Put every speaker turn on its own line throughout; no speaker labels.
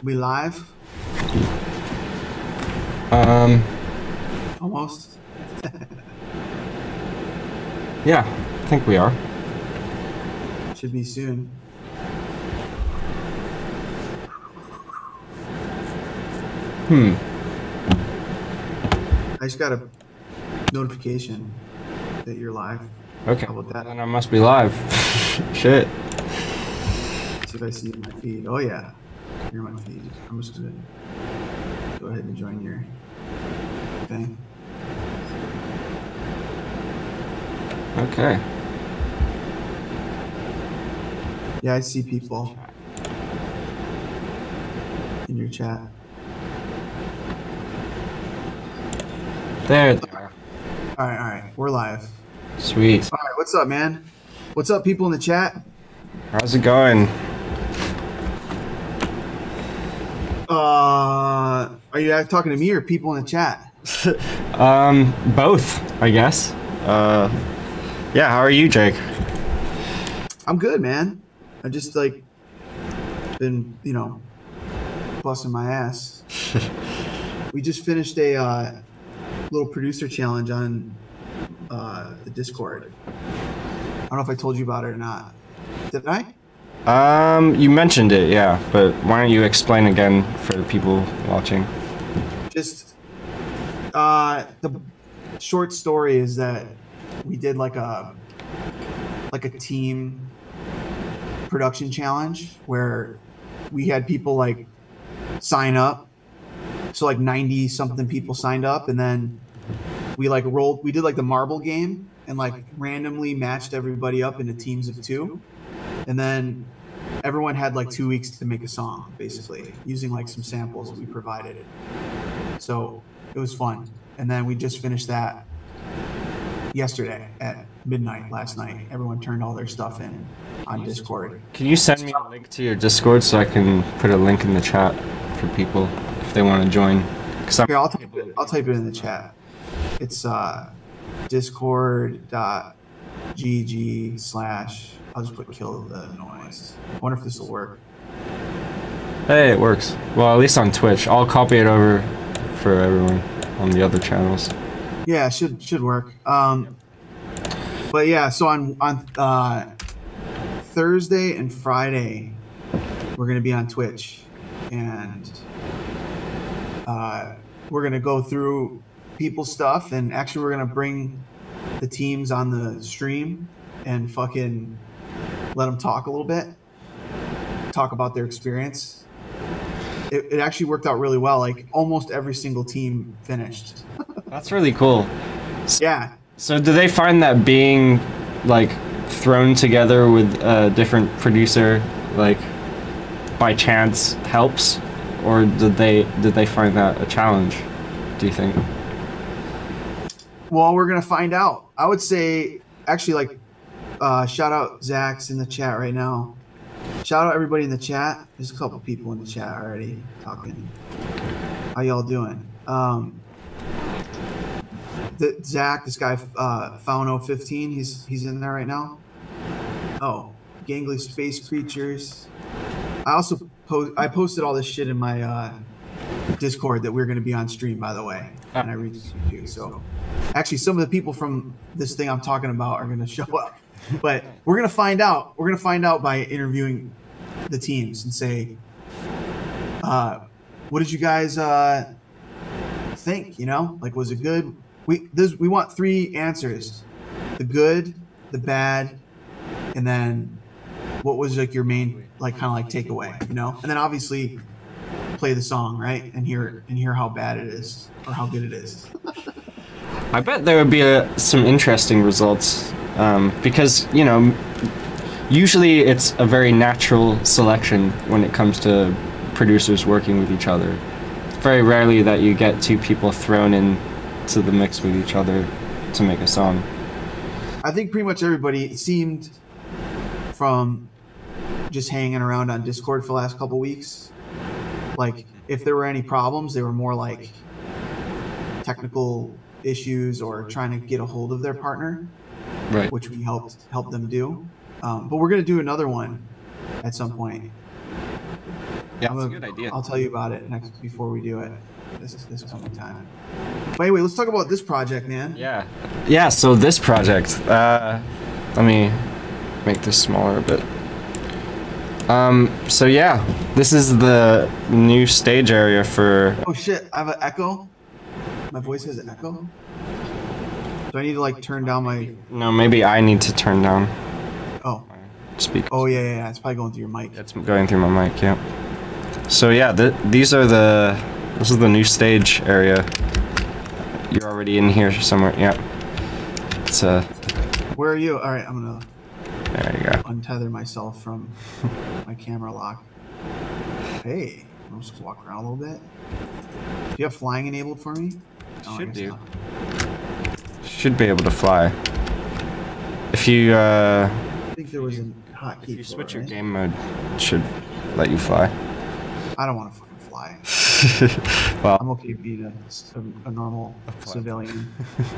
We live? Almost.
Yeah, I think we are.
Should be soon. I just got a notification that you're live.
Okay.
How about that?
Then I must be live. Shit.
See if I see my feed. Oh yeah, you're my feed. I'm just gonna go ahead and join your thing.
Okay.
Yeah, I see people in your chat.
There they are.
All right, we're live.
Sweet.
All right, what's up, man? What's up, people in the chat?
How's it going?
Are you talking to me or people in the chat?
Both, I guess. Yeah, how are you, Jake?
I'm good, man. I just been, busting my ass. We just finished a little producer challenge on the Discord. I don't know if I told you about it or not. Did I?
You mentioned it, yeah, but why don't you explain again for the people watching?
Just the short story is that we did like a team production challenge where we had people sign up. So 90 something people signed up, and then we did the marble game and randomly matched everybody up into teams of 2. And then everyone had 2 weeks to make a song, basically, using some samples that we provided. So it was fun. And then we just finished that yesterday at midnight last night. Everyone turned all their stuff in on Discord.
Can you send me a link to your Discord so I can put a link in the chat for people if they want to join?
Here, I'll type it in the chat. It's discord.gg/ I'll just put kill the noise. I wonder if this will work.
Hey, it works. Well, at least on Twitch. I'll copy it over for everyone on the other channels.
Yeah, should work. But yeah, so on Thursday and Friday, we're gonna be on Twitch, and we're gonna go through people's stuff, and actually we're gonna bring the teams on the stream and fucking let them talk a little bit, talk about their experience. It actually worked out really well. Almost every single team finished.
That's really cool.
Yeah.
So do they find that being thrown together with a different producer by chance helps, or did they find that a challenge, do you think?
Well, we're gonna find out. I would say actually shout out Zach's in the chat right now. Shout out everybody in the chat. There's a couple people in the chat already talking. How y'all doing? Zach, this guy Fauno15, he's in there right now. Oh, gangly space creatures. I also posted all this shit in my Discord that we're going to be on stream, by the way, and I reached you. So actually, some of the people from this thing I'm talking about are going to show up, but we're going to find out. We're going to find out by interviewing the teams and say, what did you guys think? Was it good? We want 3 answers: the good, the bad, and then what was your main takeaway, and then obviously play the song, right, and hear how bad it is or how good it is.
I bet there would be some interesting results, because usually it's a very natural selection when it comes to producers working with each other. Very rarely that you get 2 people thrown in to the mix with each other to make a song.
I think pretty much everybody seemed, from just hanging around on Discord for the last couple weeks, if there were any problems, they were more technical issues or trying to get a hold of their partner,
right?
Which we helped them do. But we're gonna do another one at some point.
Yeah, it's a good idea.
I'll tell you about it next before we do it. This coming time. But anyway, let's talk about this project, man.
Yeah. Yeah, so this project, let me make this smaller a bit. So yeah, this is the new stage area for...
Oh shit, I have an echo? My voice has an echo? Do I need to like turn down my...
No, maybe I need to turn down
Oh.
speakers.
Oh yeah, it's probably going through your mic.
It's going through my mic, yeah. So yeah, this is the new stage area. You're already in here somewhere, yeah. It's
Where are you? Alright, I'm gonna
there you go.
untether myself from my camera lock. Hey, I'll just walk around a little bit. Do you have flying enabled for me? Oh, I
Should
guess
do.
not.
Should be able to fly. If you
I think there was a hotkey.
if you
for
switch
it,
your
right?
game mode, it should let you fly.
I don't want to fucking fly.
Well,
I'm okay being a normal civilian.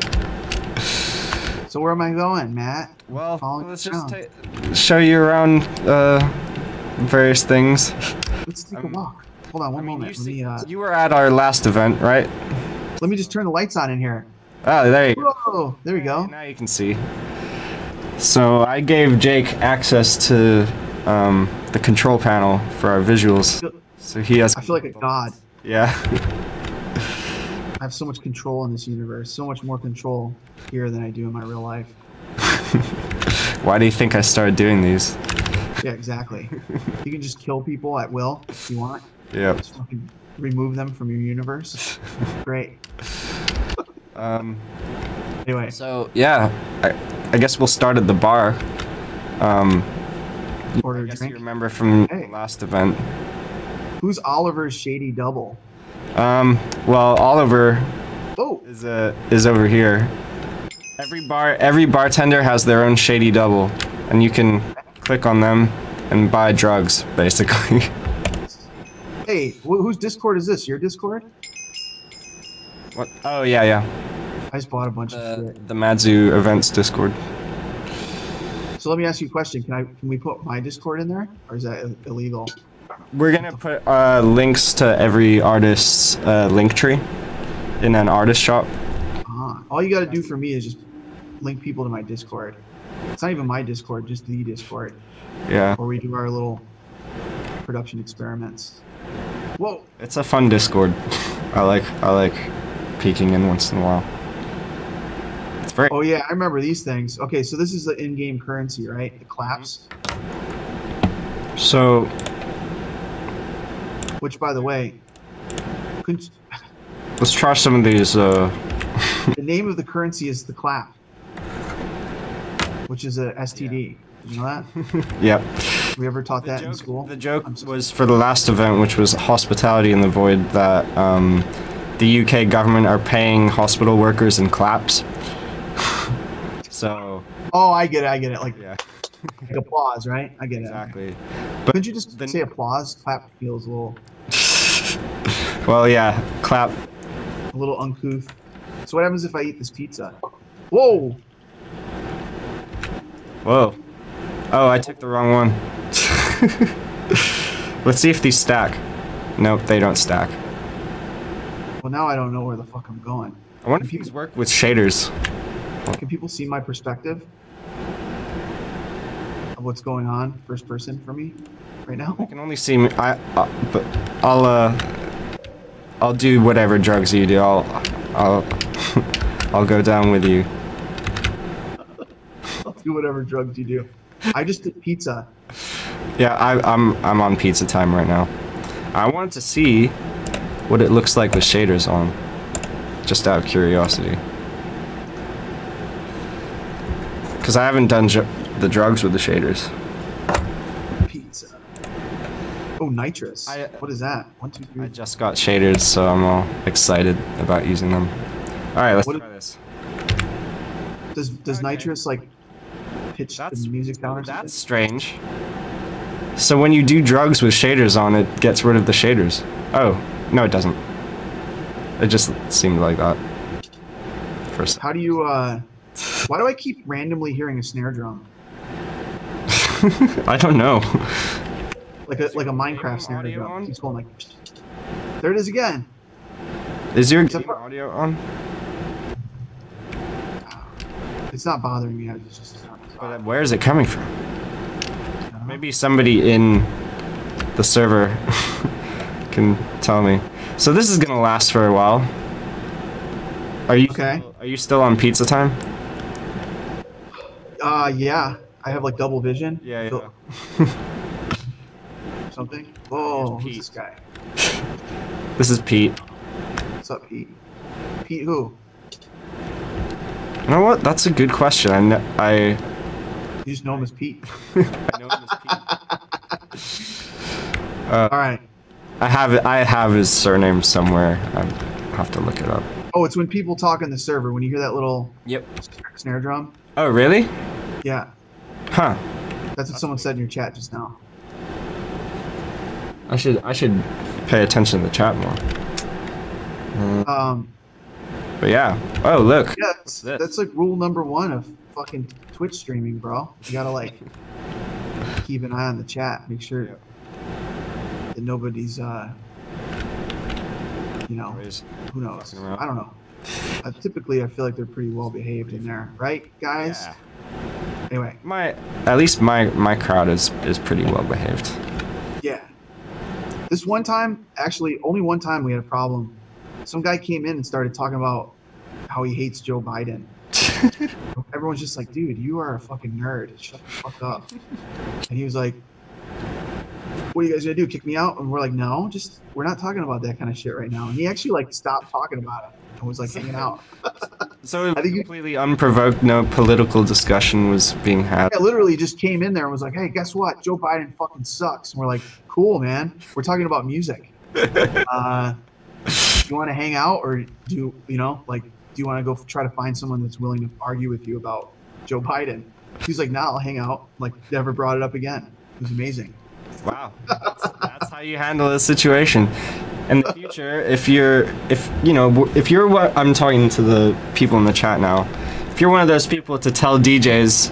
So where am I going, Matt?
well,
Following
let's
you
just
around.
show you around various things.
Let's take a walk. Hold on one moment.
You were at our last event, right?
Let me just turn the lights on in here.
Oh, there you go.
Whoa, there we go.
Now you can see. So I gave Jake access to the control panel for our visuals. So he has.
I feel like a god.
Yeah.
I have so much control in this universe. So much more control here than I do in my real life.
Why do you think I started doing these?
Yeah, exactly. You can just kill people at will if you want.
Yep.
Just fucking remove them from your universe. Great. Anyway.
So yeah, I guess we'll start at the bar.
Order
I
a
guess
drink.
you remember from
Hey.
the last event.
Who's Oliver's shady double?
Well, Oliver
Oh,
is over here. Every bartender has their own shady double, and you can click on them and buy drugs, basically.
hey, whose Discord is this? Your Discord?
What? Oh yeah.
I just bought a bunch of shit.
The Madzu events Discord.
So let me ask you a question. Can we put my Discord in there, or is that illegal?
We're gonna put links to every artist's link tree in an artist shop.
All you got to do for me is just link people to my Discord. It's not even my Discord, just the Discord,
Yeah,
where we do our little production experiments. Whoa!
it's a fun Discord. I like peeking in once in a while. It's very.
Oh yeah, I remember these things. Okay, so this is the in-game currency, right? The claps.
So
Which, by the way, couldn't,
let's try some of these.
the name of the currency is the clap, which is a STD. Did you know that?
Yep.
We ever taught that in school?
The joke was for the last event, which was Hospitality in the Void, that the UK government are paying hospital workers in claps. So
Oh, I get it. Like,
yeah,
like applause, right? I get it.
exactly.
Couldn't you just say applause? Clap feels a
Well, yeah, clap.
little uncouth. So what happens if I eat this pizza? Whoa!
Whoa. Oh, I took the wrong one. Let's see if these stack. Nope, they don't stack.
Well, now I don't know where the fuck I'm going.
I wonder if these work with shaders.
Can people see my perspective of what's going on, first person for me, right now?
I can only see me. But I'll do whatever drugs you do. I'll go down with you.
I'll do whatever drugs you do. I just did pizza.
Yeah, I'm on pizza time right now. I wanted to see what it looks like with shaders on, just out of curiosity. Because I haven't done the drugs with the shaders.
Pizza. Oh, nitrous. What is that? 1, 2, 3.
I just got shaders, so I'm all excited about using them. All right, let's try this.
Does nitrous like pitch the music down or something?
That's strange. So when you do drugs with shaders on, it gets rid of the shaders. Oh, no, it doesn't. It just seemed like that. First.
How do you why do I keep randomly hearing a snare drum?
I don't know.
like a Minecraft snare
audio
drum.
on?
Keeps going like. There it is again.
Is your
Except
game
for-
audio on?
It's not bothering me. It's just.
But where is it coming from? Maybe somebody in the server can tell me. So this is gonna last for a while. Are you
Okay.
Are you still on pizza time?
Yeah. I have like double vision.
Yeah,
So- something. Whoa, who's
Pete.
this guy?
This is Pete.
What's up, Pete? Pete who?
You know what? That's a good question. I
You just know him as Pete.
I know him as Pete.
All right.
I have his surname somewhere. I have to look it up.
Oh, it's when people talk on the server. When you hear that little
Yep.
snare drum.
Oh, really?
Yeah,
Huh.
that's what someone said in your chat just now.
I should pay attention to the chat more. But yeah. Oh, look.
Yeah,
this?
that's like rule number 1 of fucking Twitch streaming, bro. You gotta like keep an eye on the chat. Make sure
Yep.
that nobody's you know,
Always
who knows?
fucking around.
I don't know. Typically, I feel like they're pretty well behaved in there, right, guys?
Yeah.
Anyway,
At least my crowd is pretty well behaved.
yeah. This one time, actually, only one time we had a problem. Some guy came in and started talking about how he hates Joe Biden. Everyone's just like, dude, you are a fucking nerd. Shut the fuck up. And he was like, what are you guys gonna do? Kick me out? And we're like, no, we're not talking about that kind of shit right now. And he actually like stopped talking about it and was like hanging out.
So
I think you-
completely unprovoked, no political discussion was being had.
Yeah, literally just came in there and was like, hey, guess what? Joe Biden fucking sucks. And we're like, cool, man. We're talking about music. Do you want to hang out, or do you want to go try to find someone that's willing to argue with you about Joe Biden? He's like, nah, I'll hang out. Like, never brought it up again. It was amazing.
Wow, that's how you handle a situation. In the future, if you're what I'm talking to the people in the chat now, if you're one of those people to tell DJs,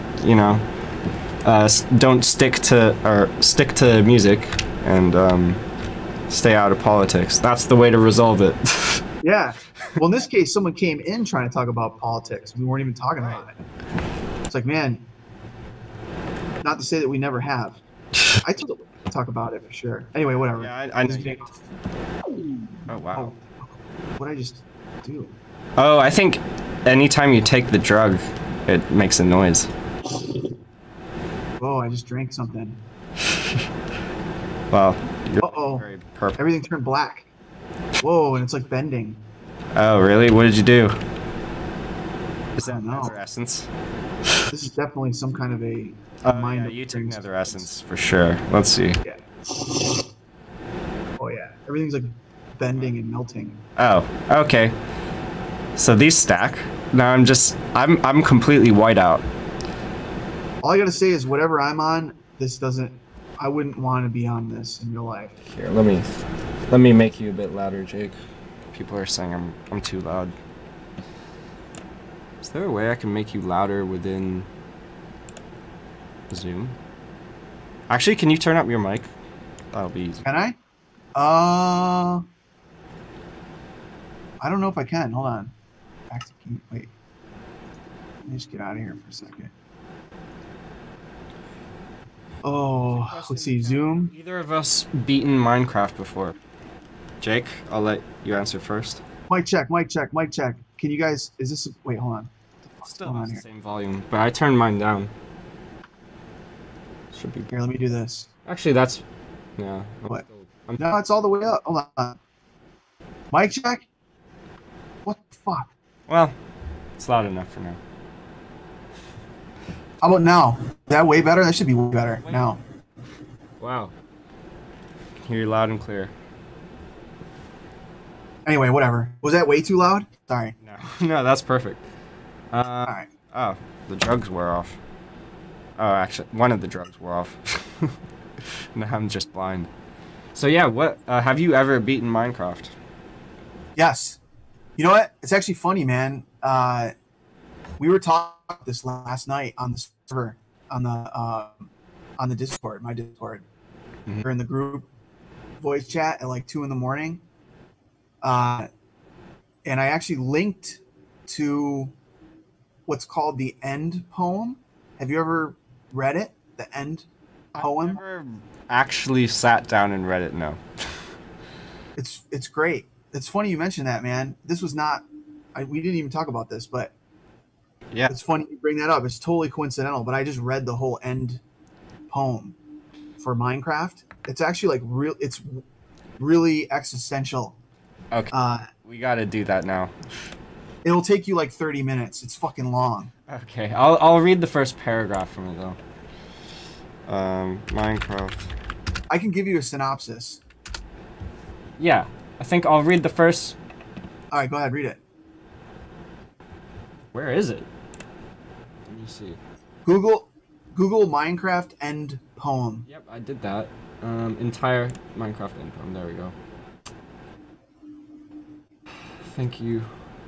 don't stick to music and stay out of politics. That's the way to resolve it.
Yeah. Well, in this case, someone came in trying to talk about politics. We weren't even talking about it. It's like, man, not to say that we never have. I talk about it for sure. Anyway, whatever.
Yeah, I know. Oh wow.
What did I just do?
Oh, I think anytime you take the drug, it makes a noise.
Oh, I just drank something.
Well, you're
Uh-oh.
very purple.
Everything turned black. Whoa, and it's like bending.
Oh, really? What did you do? Is
I
that
don't know.
nether essence?
This is definitely some kind of a
Oh,
mind.
yeah, you took nether essence for sure. Let's see.
Yeah. Oh yeah. Everything's like bending and melting.
Oh, okay. So these stack. Now I'm completely white out.
All I gotta say is whatever I'm on, I wouldn't want to be on this in real life.
Here, let me make you a bit louder, Jake. People are saying I'm too loud. Is there a way I can make you louder within Zoom? Actually, can you turn up your mic? That'll be easy.
Can I? I don't know if I can. Hold on. Back to wait. Let me just get out of here for a second. Oh, let's see. Zoom.
Either of us beaten Minecraft before? Jake, I'll let you answer first.
Mic check. Mic check. Mic check. Can you guys? Is this? Wait, hold on.
Still
going on
has the
here?
same volume, but I turned mine down. Should be.
Here, let me do this.
Actually, that's. Yeah.
What? No, it's all the way up. Hold on. Mic check. What the fuck?
Well, it's loud enough for now.
How about now? Is that way better? That should be way better now.
Wow. Hear you loud and clear.
Anyway, whatever. Was that way too loud? Sorry.
No, no, that's perfect.
All right.
Oh, the drugs were off. Oh, actually, one of the drugs were off. Now I'm just blind. So yeah, what have you ever beaten Minecraft?
Yes. You know what? It's actually funny, man. We were talking about this last night on the server, on the Discord, my Discord,
Mhm.
or in the group voice chat at like 2 in the morning. Uh, and I actually linked to what's called the end poem. Have you ever read it? The end
I've
poem?
never actually sat down and read it, no.
It's great. It's funny you mentioned that, man. This was not we didn't even talk about this, but
Yeah.
it's funny you bring that up. It's totally coincidental, but I just read the whole end poem for Minecraft. It's actually like real. It's really existential.
Okay. We gotta do that now.
It'll take you like 30 minutes. It's fucking long.
Okay, I'll read the first paragraph from it though. Minecraft.
I can give you a synopsis.
Yeah, I think I'll read the first.
All right, go ahead, read it.
Where is it? Let me see.
Google Minecraft end poem.
Yep, I did that. Entire Minecraft end poem. There we go. Thank you.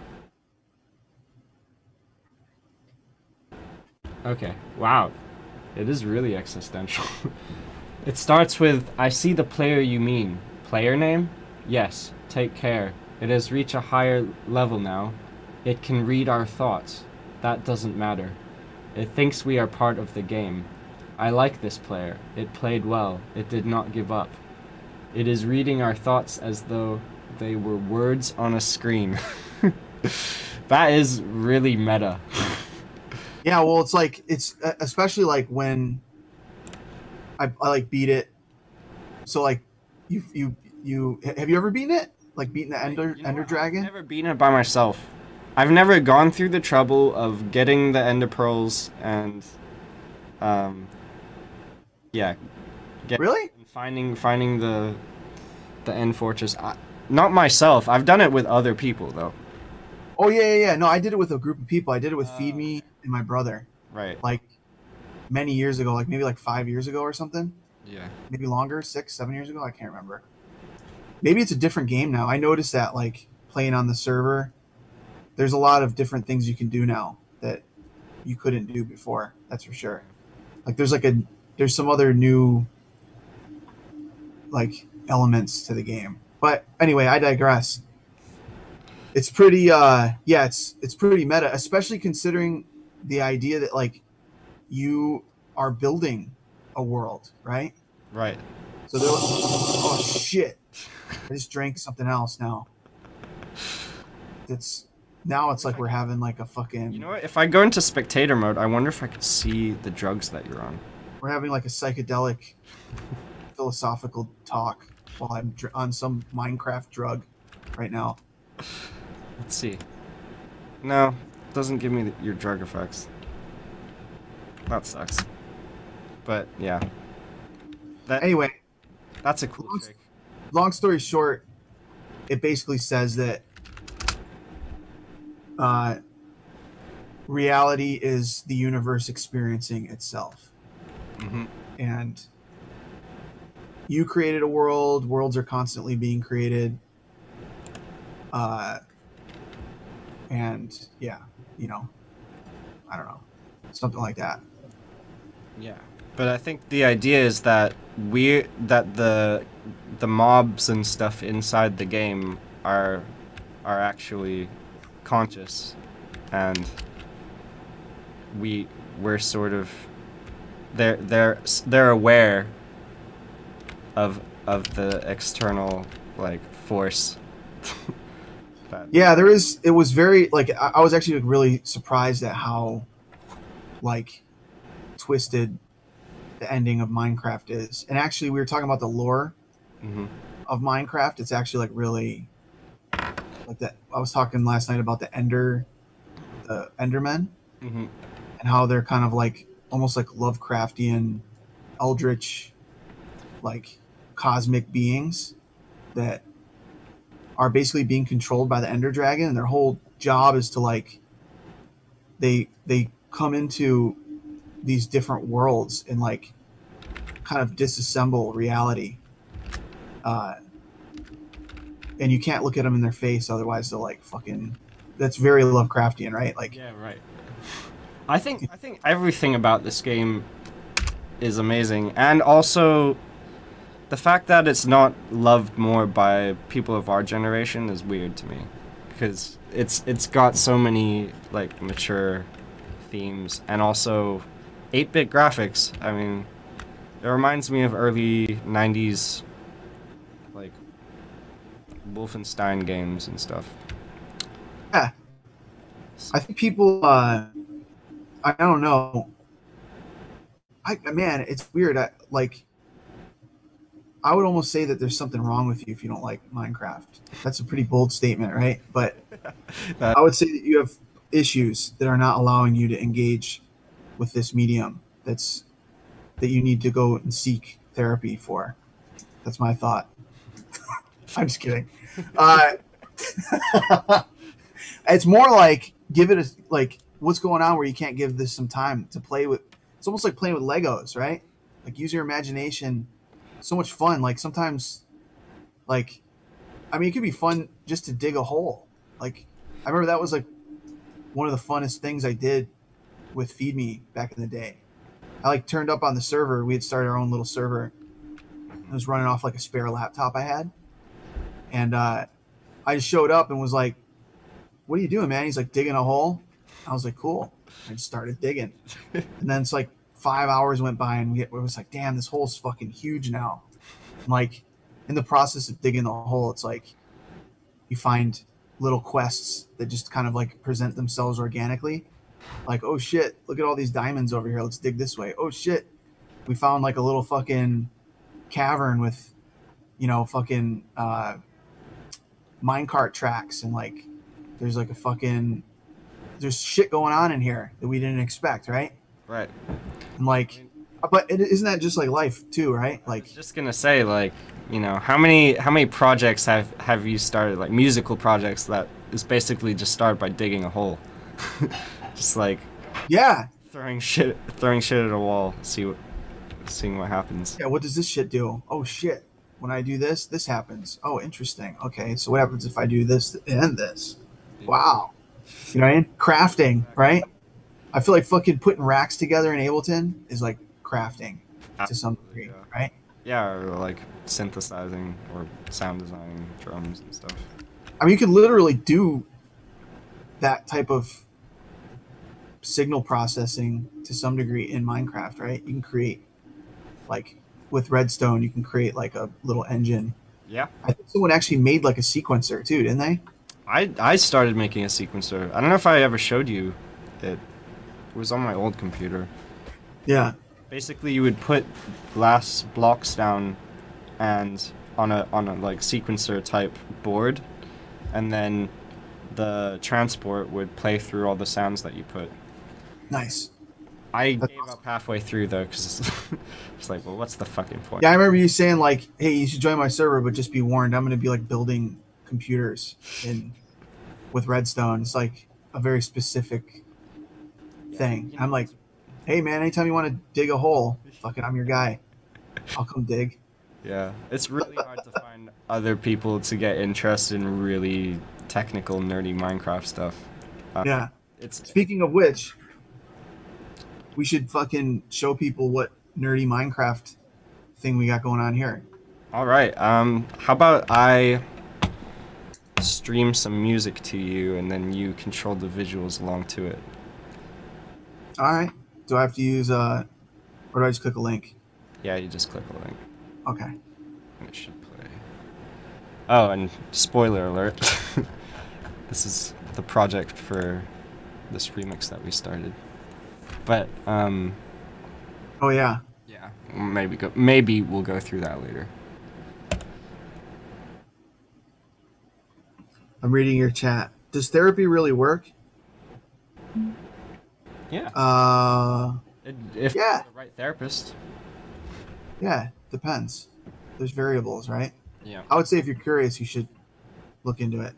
Okay, wow. It is really existential. It starts with, I see the player you mean. Player name? Yes, take care. It has reached a higher level now. It can read our thoughts. That doesn't matter. It thinks we are part of the game. I like this player. It played well. It did not give up. It is reading our thoughts as though they were words on a screen. That is really meta.
Yeah, well, it's like it's especially like when I like beat it. So like you have you ever beaten it? Like beaten the Ender Dragon?
I've never beaten it by myself. I've never gone through the trouble of getting the Ender Pearls and yeah,
Really?
finding the End Fortress. Not myself. I've done it with other people though.
Oh yeah. No, I did it with a group of people. I did it with Feed Me and my brother.
Right.
Like many years ago, like maybe like 5 years ago or something.
Yeah.
Maybe longer, 6, 7 years ago. I can't remember. Maybe it's a different game now. I noticed that like playing on the server, there's a lot of different things you can do now that you couldn't do before. That's for sure. Like there's some other new like elements to the game. But anyway, I digress. It's pretty it's pretty meta, especially considering the idea that like you are building a world, right?
Right.
So they're oh shit. I just drank something else now. It's like we're having like a fucking
You know what? If I go into spectator mode, I wonder if I could see the drugs that you're on.
we're having like a psychedelic philosophical talk while I'm on some Minecraft drug right now.
Let's see. No, it doesn't give me your drug effects. That sucks. But yeah.
Anyway,
That's a cool trick.
long story short, it basically says that reality is the universe experiencing itself.
Mm-hmm.
And you created a world, worlds are constantly being created. And yeah, you know, I don't know, something like that.
Yeah. But I think the idea is that the mobs and stuff inside the game are actually conscious, and we're sort of they're aware of the external like force.
Yeah, it was very like I was actually really surprised at how like twisted the ending of Minecraft is. And actually we were talking about the lore
Mm-hmm.
of Minecraft. It's actually like really like that. I was talking last night about the Endermen
Mm-hmm.
and how they're kind of like almost like Lovecraftian eldritch like cosmic beings that are basically being controlled by the Ender Dragon, and their whole job is to like they come into these different worlds and like kind of disassemble reality, and you can't look at them in their face, otherwise they'll like fucking. That's very Lovecraftian, right? Like
Yeah, right. I think everything about this game is amazing, and also the fact that it's not loved more by people of our generation is weird to me, because it's got so many like mature themes and also 8-bit graphics. I mean, it reminds me of early 90s like Wolfenstein games and stuff.
Yeah, I think people. I don't know. Man, it's weird. Like, I would almost say that there's something wrong with you if you don't like Minecraft. That's a pretty bold statement, right? But
That,
I would say that you have issues that are not allowing you to engage with this medium. That you need to go and seek therapy for. That's my thought. I'm just kidding. Uh, it's more like give it a like what's going on where you can't give this some time to play with. It's almost like playing with Legos, right? Like use your imagination. So much fun. Like sometimes, like I mean, it could be fun just to dig a hole. Like I remember that was like one of the funnest things I did with Feed Me back in the day. I like turned up on the server. We had started our own little server. It was running off like a spare laptop I had, and I just showed up and was like, "What are you doing, man?" He's like, "Digging a hole." I was like, "Cool." I just started digging, and then it's like 5 hours went by, and we was like, "Damn, this hole's fucking huge now." And like in the process of digging the hole, it's like you find little quests that just kind of like present themselves organically. Like, oh shit, look at all these diamonds over here. Let's dig this way. Oh shit, we found like a little fucking cavern with, fucking minecart tracks and like there's like a fucking there's shit going on in here that we didn't expect, right?
right.
And like, but isn't that just like life too, right?
I
Like,
was just gonna say, like, how many projects have you started, like musical projects that is basically just started by digging a hole, just like
yeah,
throwing shit at a wall, seeing what happens.
yeah. What does this shit do? Oh shit. When I do this, this happens. Oh, interesting. Okay, so what happens if I do this and this? Wow. You know what I mean? Crafting, right? I feel like fucking putting racks together in Ableton is like crafting to some
Absolutely,
degree,
yeah.
right?
Yeah, or like synthesizing or sound designing drums and stuff.
I mean, you could literally do that type of signal processing to some degree in Minecraft, right? You can create like with Redstone, you can create like a little engine.
Yeah.
I think someone actually made like a sequencer too, didn't they?
I started making a sequencer. I don't know if I ever showed you it. It was on my old computer.
Yeah.
Basically, you would put glass blocks down and on a like sequencer type board, and then the transport would play through all the sounds that you put.
Nice.
I
That's
gave up halfway through though, because it's like, well, what's the fucking point?
Yeah, I remember you saying like, "Hey, you should join my server, but just be warned, I'm going to be like building computers in with Redstone." It's like a very specific thing. I'm like, "Hey, man, anytime you want to dig a hole, fucking, I'm your guy. I'll come dig."
Yeah, it's really hard to find other people to get interested in really technical, nerdy Minecraft stuff.
Yeah.
It's
Speaking of which, we should fucking show people what nerdy Minecraft thing we got going on here.
all right. How about I stream some music to you, and then you control the visuals along to it?
All right. Do I have to use or do I just click a link?
Yeah, you just click a link,
Okay.
and it should play. Oh, and spoiler alert. This is the project for this remix that we started. But
Oh yeah.
yeah, maybe we'll go through that later.
I'm reading your chat. Does therapy really work?
Yeah. If
Yeah.
you're the right therapist.
Yeah, depends. There's variables, right?
Yeah.
I would say if you're curious, you should look into it.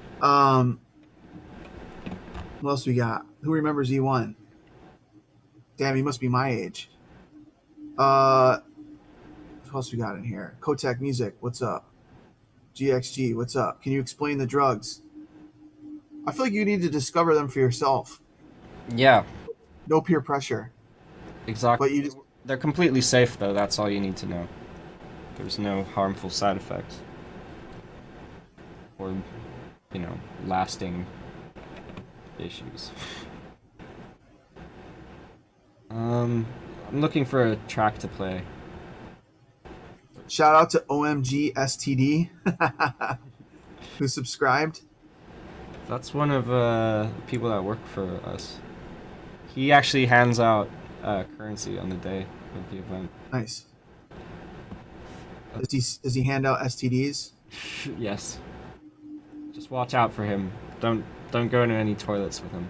What else we got? Who remembers E1? Damn, he must be my age. What else we got in here? Kotak Music, what's up? GXG, what's up? Can you explain the drugs? I feel like you need to discover them for yourself.
Yeah.
No peer pressure.
Exactly.
But you just
They're completely safe though. That's all you need to know. there's no harmful side effects. Or, you know, lasting issues. I'm looking for a track to play.
Shout out to OMG STD who subscribed.
That's one of people that work for us. He actually hands out currency on the day of the event.
Nice. Does he hand out STDs?
Yes. Just watch out for him. Don't go into any toilets with him.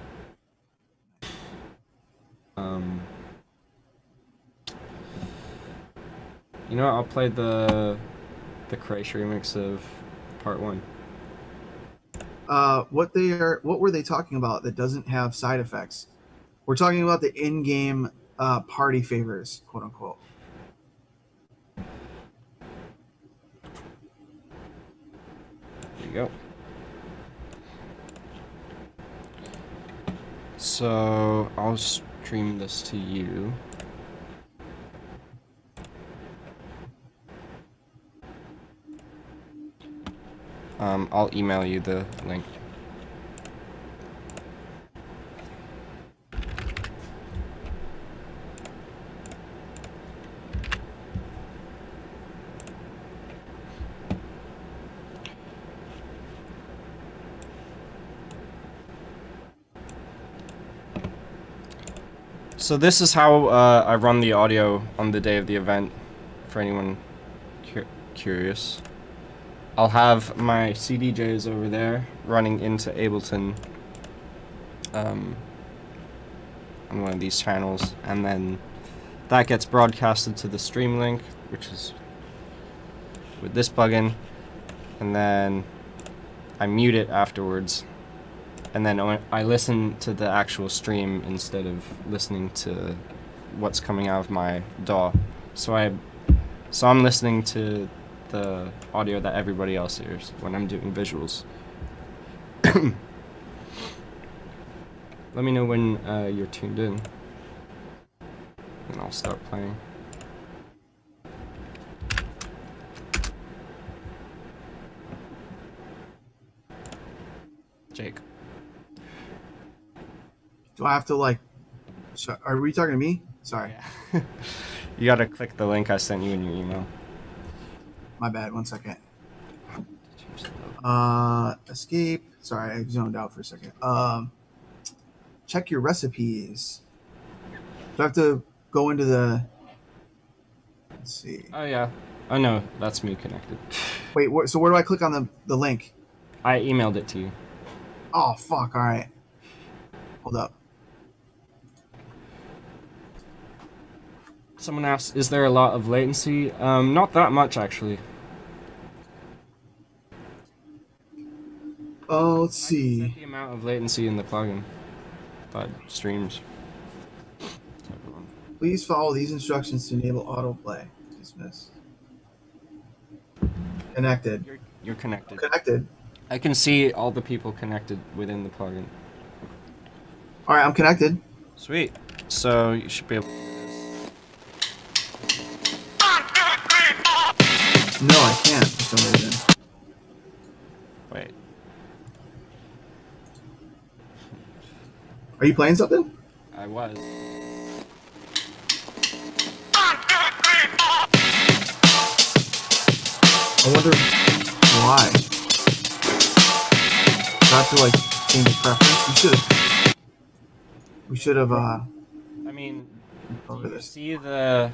You know what? I'll play the Croatia remix of Part 1.
What were they talking about that doesn't have side effects? We're talking about the in-game party favors, quote unquote.
There you go. So I'll stream this to you. I'll email you the link. So this is how I run the audio on the day of the event, for anyone curious. I'll have my CDJs over there running into Ableton on one of these channels, and then that gets broadcasted to the stream link, which is with this plugin, and then I mute it afterwards, and then I listen to the actual stream instead of listening to what's coming out of my DAW. So I'm listening to the audio that everybody else hears when I'm doing visuals. Let me know when you're tuned in, and I'll start playing. Jake.
Do I have to like? Are we talking to me? Sorry.
Yeah. You gotta click the link I sent you in your email.
My bad. 1 second. Escape. Sorry, I zoned out for a second. Check your recipes. Do I have to go into the? Let's see.
Oh yeah. Oh no, that's me connected.
Wait. So where do I click on the link?
I emailed it to you.
Oh fuck! All right. Hold up.
Someone asked, is there a lot of latency? Not that much, actually.
Oh, let's
I can
see.
set the amount of latency in the plugin that streams.
Please follow these instructions to enable autoplay. Dismiss. Connected.
You're connected.
Connected.
I can see all the people connected within the plugin.
All right, I'm connected.
Sweet. So you should be able to do this.
No, I can't for some reason.
Wait.
Are you playing something?
I was.
I wonder why. Do I have to like change the preference? We should have.
I mean,
Over
do you
this.
see the.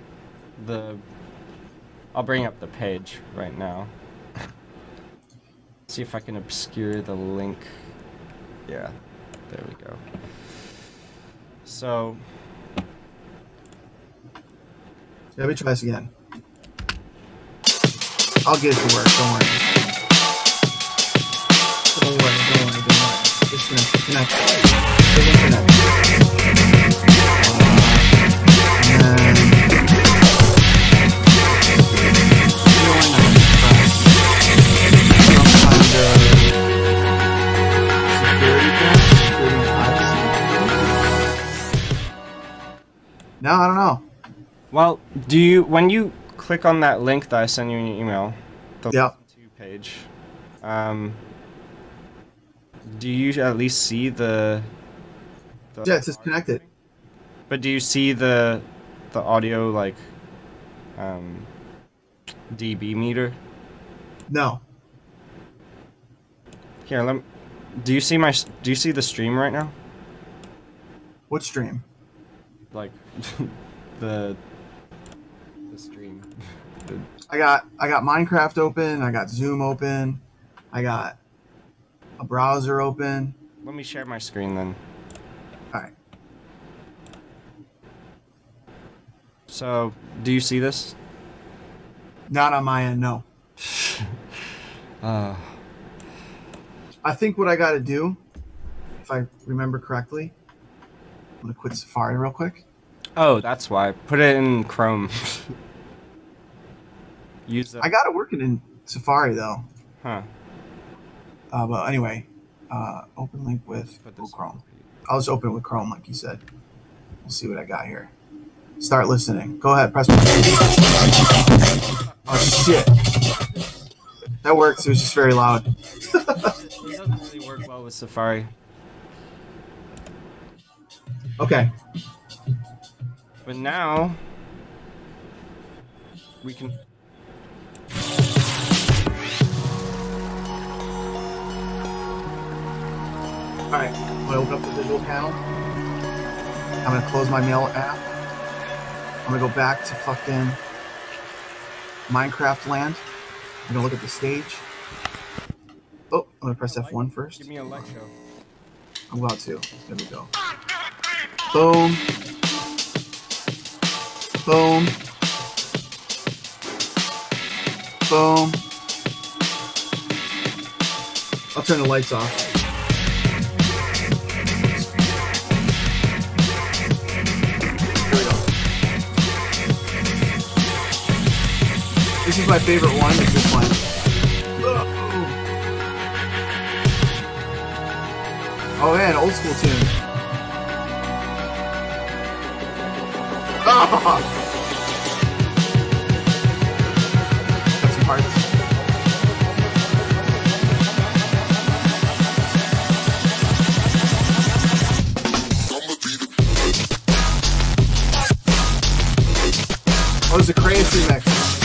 I'll bring up the page right now. See if I can obscure the link. Yeah, there we go. So.
Let me try this again. I'll get it to work. Don't worry. Don't worry. Disconnect. Connect. Connect. No, I don't know.
Well, when you click on that link that I sent you in your email, the
Yep.
Listen To page, do you at least see the
Yeah, it's just connected.
But do you see the audio like dB meter?
No.
Here, do you see the stream right now?
What stream?
Like the stream.
I got Minecraft open. I got Zoom open. I got a browser open.
Let me share my screen then.
All right.
So, do you see this?
Not on my end, no. I think what I got to do, if I remember correctly, I'm going to quit Safari real quick.
Oh, that's why. Put it in Chrome. Use it.
I got it working in Safari, though.
Huh.
But anyway, open link with Google Chrome. I'll just open it with Chrome, like you said. We'll see what I got here. Start listening. Go ahead, press. Oh, shit. That works. It was just very loud.
It doesn't really work well with Safari.
Okay.
But now we can.
Alright, I'm gonna open up the visual panel. I'm gonna close my mail app. I'm gonna go back to fucking Minecraft land. I'm gonna look at the stage. Oh, I'm gonna press F1 first.
Give me a lecture.
I'm about to. There we go. Boom. Boom. Boom. I'll turn the lights off. Here we go. This is my favorite one. It's this one. Oh man, old school tune. Oh! Got some parts. Oh, it's a crazy remix.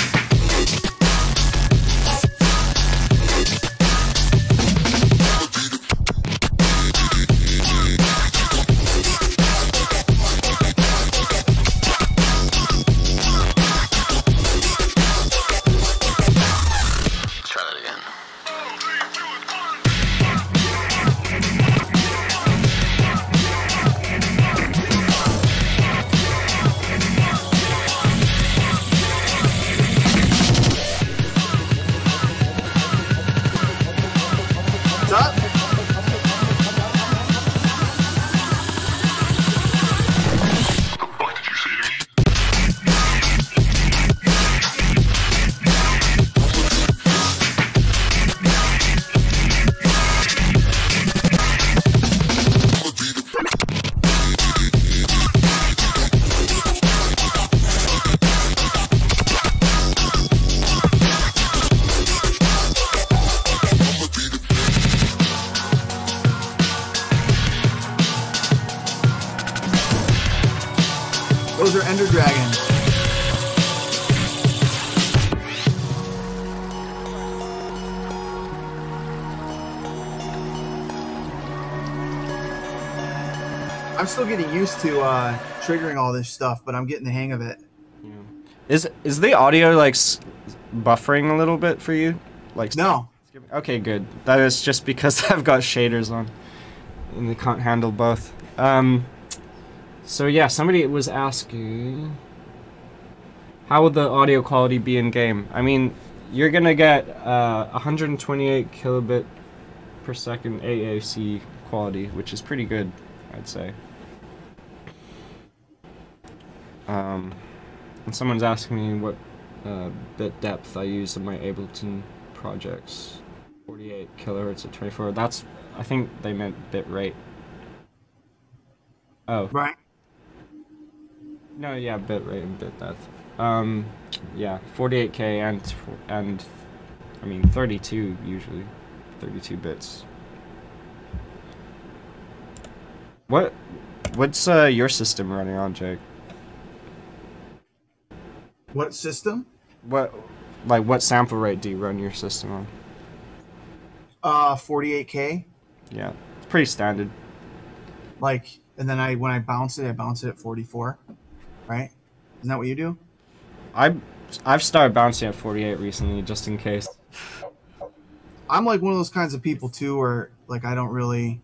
Those are Ender Dragons. I'm still getting used to triggering all this stuff, but I'm getting the hang of it.
Yeah. Is the audio like buffering a little bit for you? Like
No.
Okay, good. That is just because I've got shaders on, and they can't handle both. So yeah, somebody was asking, how would the audio quality be in game? I mean, you're gonna get 128 kilobit per second AAC quality, which is pretty good, I'd say. And someone's asking me what bit depth I use in my Ableton projects. 48 kilohertz at 24. That's, I think they meant bit rate. Oh.
Right.
No, yeah, bit rate and bit depth. Yeah, 48K and I mean 32 usually, 32 bits. What's your system running on, Jake?
What system?
What sample rate do you run your system on?
48K.
Yeah, it's pretty standard.
Like, and then when I bounce it at 44. Right? Isn't that what you do?
I've started bouncing at 48 recently, just in case.
I'm like one of those kinds of people too, where like I don't really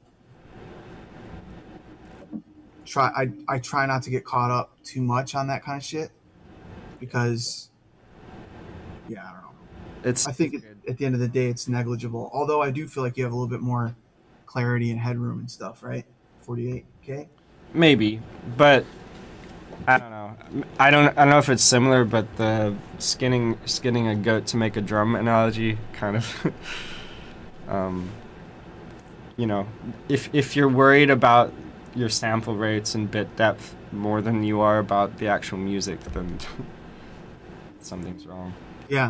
try. I try not to get caught up too much on that kind of shit because, yeah, I don't know. I think at the end of the day, it's negligible. Although I do feel like you have a little bit more clarity and headroom and stuff, right? 48K.
Maybe, but I don't know. I don't know if it's similar, but the skinning a goat to make a drum analogy kind of. You know, if you're worried about your sample rates and bit depth more than you are about the actual music, then something's wrong.
Yeah.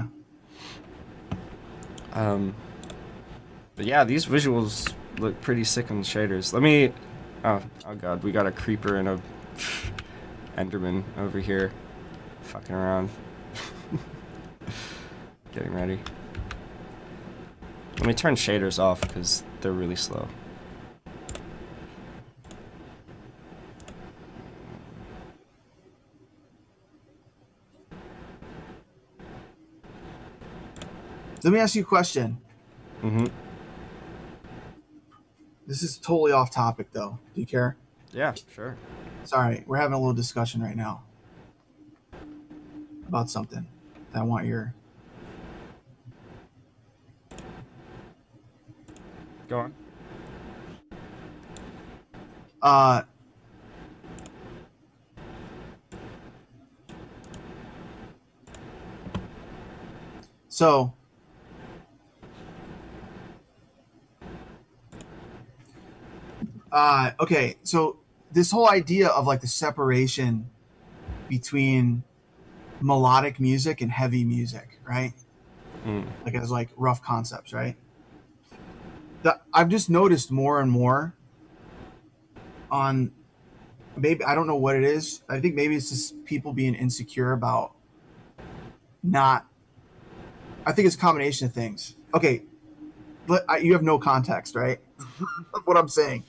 But yeah, these visuals look pretty sick on the shaders. Let me. Oh god, we got a creeper and a Enderman over here, fucking around. Getting ready. Let me turn shaders off because they're really slow.
Let me ask you a question.
Mm-hmm.
This is totally off topic, though. Do you care?
Yeah, sure.
Sorry, we're having a little discussion right now about something that I want your...
Go on.
So, okay, so this whole idea of like the separation between melodic music and heavy music, right? Like as like rough concepts, right? That I've just noticed more and more on, maybe I don't know what it is. I think maybe it's just people being insecure about not. I think it's a combination of things. Okay, but you have no context, right? What I'm saying.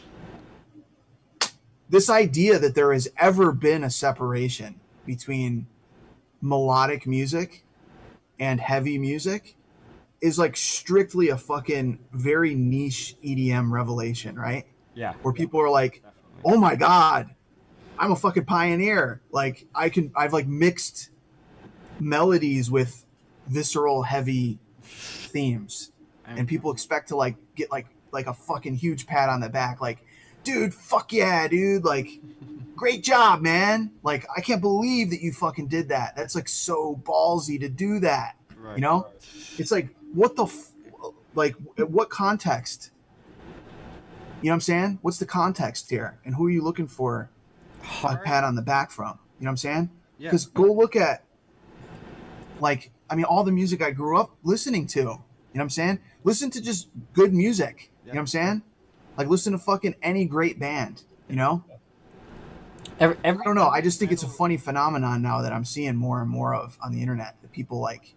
This idea that there has ever been a separation between melodic music and heavy music is like strictly a fucking very niche EDM revelation, right?
Yeah.
Where people are like, "Oh my god, I'm a fucking pioneer. Like I've like mixed melodies with visceral heavy themes." And people expect to like get like a fucking huge pat on the back, like, "Dude, fuck yeah, dude, like great job, man. Like I can't believe that you fucking did that. That's like so ballsy to do that." Right, you know? Right. It's like, what the like what context? You know what I'm saying? What's the context here? And who are you looking for a pat on the back from? You know what I'm saying? Because go look at, like, I mean, all the music I grew up listening to. You know what I'm saying? Listen to just good music. You know what I'm saying? Like, listen to fucking any great band. You know? I don't know. I just think it's a funny phenomenon now that I'm seeing more and more of on the internet. That people like.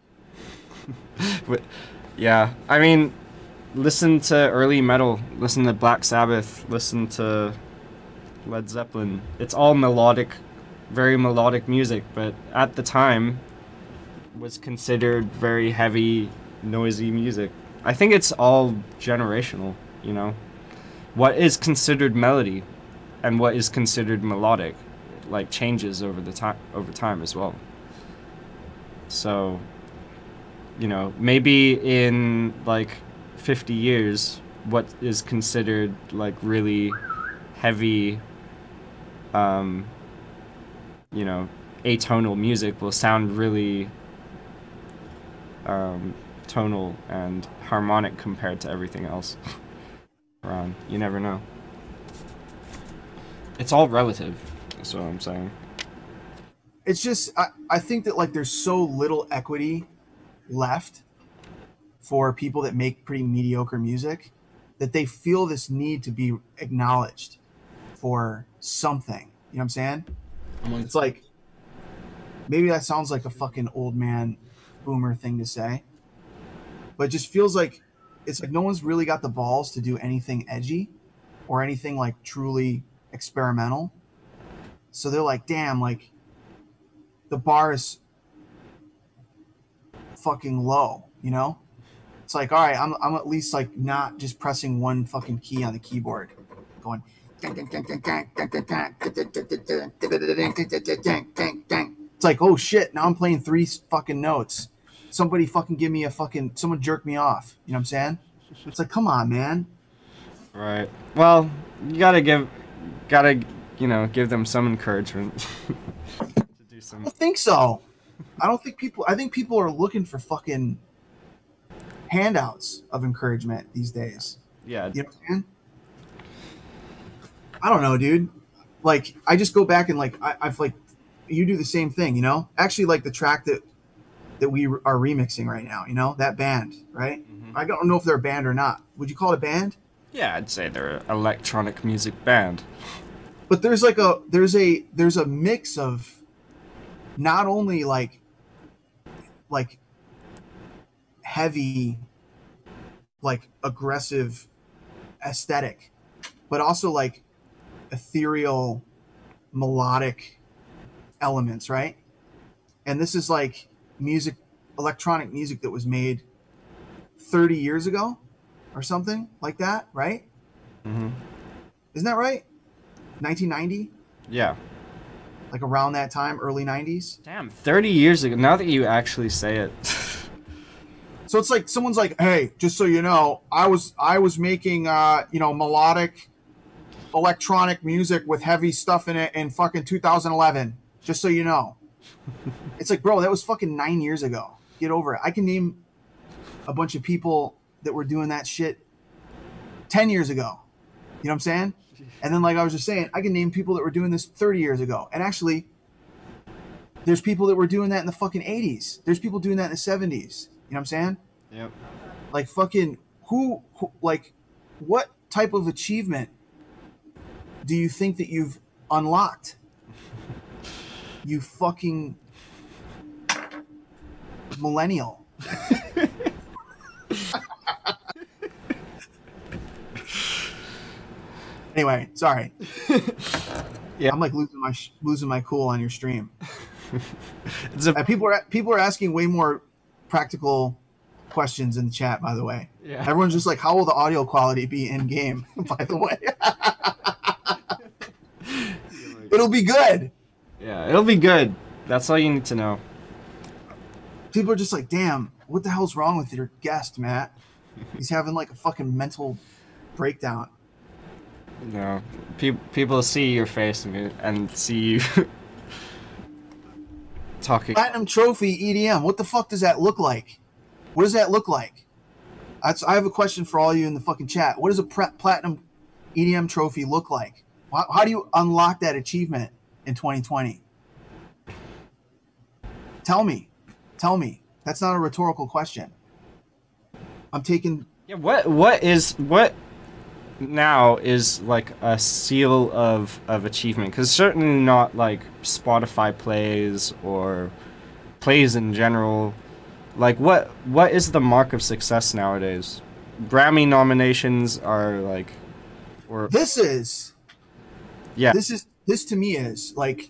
Yeah, I mean, listen to early metal, listen to Black Sabbath, listen to Led Zeppelin. It's all melodic, very melodic music, but at the time was considered very heavy, noisy music. I think it's all generational, you know? What is considered melody and what is considered melodic like changes over time as well. So, you know, maybe in like 50 years, what is considered like really heavy, you know, atonal music will sound really tonal and harmonic compared to everything else around. You never know. It's all relative, that's what I'm saying.
it's just I think that like there's so little equity left for people that make pretty mediocre music that they feel this need to be acknowledged for something. You know what I'm saying? It's like maybe that sounds like a fucking old man boomer thing to say, but it just feels like it's like no one's really got the balls to do anything edgy or anything like truly experimental. So they're like, damn, like the bar is fucking low, you know? It's like, all right, I'm at least like not just pressing one fucking key on the keyboard, going. It's like, oh shit, now I'm playing 3 fucking notes. Somebody fucking give me a fucking, someone jerk me off. You know what I'm saying? It's like, come on, man.
Right. Well, you gotta, give them some encouragement to do
I
some.
don't think so. I think people are looking for fucking handouts of encouragement these days.
Yeah.
You know what I'm saying? I don't know, dude. Like, I just go back and like, I've like, you do the same thing, you know? Actually, like the track that we are remixing right now, you know, that band, right?
Mhm.
I don't know if they're a band or not. Would you call it a band?
Yeah, I'd say they're an electronic music band.
But there's like there's a mix of not only like heavy, like aggressive aesthetic, but also like ethereal, melodic elements, right? And this is like music, electronic music that was made 30 years ago or something like that, right?
Mm-hmm.
Isn't that right? 1990?
Yeah.
Like around that time, early 90s?
Damn, 30 years ago. Now that you actually say it.
So it's like someone's like, "Hey, just so you know, I was making melodic electronic music with heavy stuff in it in fucking 2011. Just so you know." It's like, bro, that was fucking 9 years ago. Get over it. I can name a bunch of people that were doing that shit 10 years ago. You know what I'm saying? And then, like I was just saying, I can name people that were doing this 30 years ago. And actually, there's people that were doing that in the fucking 80s. There's people doing that in the 70s. You know what I'm saying?
Yep.
Like, fucking, who like, what type of achievement do you think that you've unlocked? You fucking millennial. Anyway, sorry.
Yeah.
I'm like losing my cool on your stream.
It's a,
People are asking way more practical questions in the chat. By the way,
yeah.
Everyone's just like, how will the audio quality be in game? By the way, it'll be good.
Yeah, it'll be good. That's all you need to know.
People are just like, damn, what the hell's wrong with your guest, Matt? He's having like a fucking mental breakdown.
No, people see your face and see you talking.
Platinum Trophy EDM. What the fuck does that look like? What does that look like? I have a question for all you in the fucking chat. What does a Platinum EDM Trophy look like? How do you unlock that achievement in 2020? Tell me. That's not a rhetorical question. I'm taking.
Yeah, what now is like a seal of achievement? Because certainly not like Spotify plays or plays in general. Like what is the mark of success nowadays? Grammy nominations are like, or
This
yeah,
this to me is like,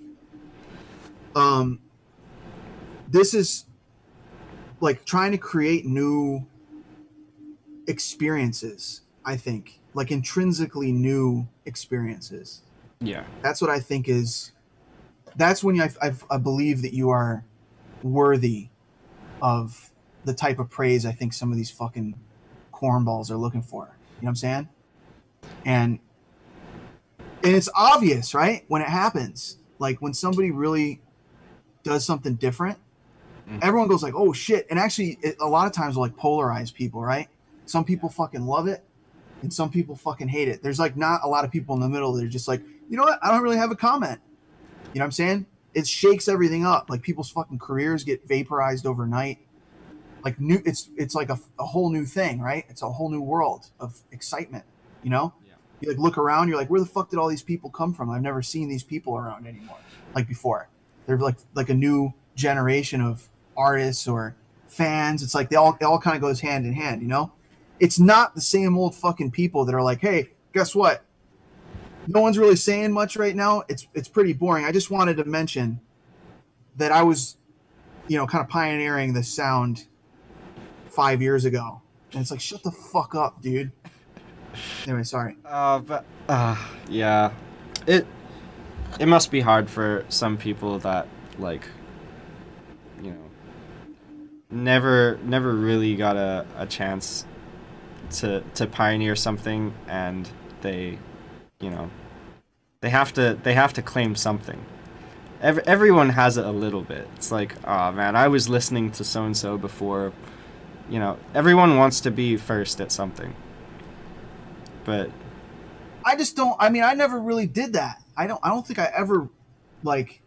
this is like trying to create new experiences. I think like intrinsically new experiences.
yeah,
That's what I think is. That's when I believe that you are worthy of the type of praise I think some of these fucking cornballs are looking for. You know what I'm saying? And it's obvious, right? When it happens, like when somebody really does something different, everyone goes like, "Oh shit!" And actually, a lot of times will like polarize people, right? Some people fucking love it, and some people fucking hate it. There's like not a lot of people in the middle that are just like, you know what? I don't really have a comment. You know what I'm saying? it shakes everything up. Like people's fucking careers get vaporized overnight. Like it's like a whole new thing, right? It's a whole new world of excitement, you know?
Yeah.
You like look around, you're like, where the fuck did all these people come from? I've never seen these people around anymore, like before. They're like a new generation of artists or fans. It's like it all kind of goes hand in hand, you know? It's not the same old fucking people that are like, hey, guess what? No one's really saying much right now. It's pretty boring. I just wanted to mention that I was, you know, kind of pioneering this sound 5 years ago, and it's like, shut the fuck up, dude. Anyway, sorry.
Yeah, it must be hard for some people that like, you know, never really got a chance to pioneer something, and they, you know, they have to claim something. Everyone has it a little bit. It's like, oh man, I was listening to so and so before. You know, everyone wants to be first at something. But
I just don't. I mean, I never really did that. I don't think I ever, like.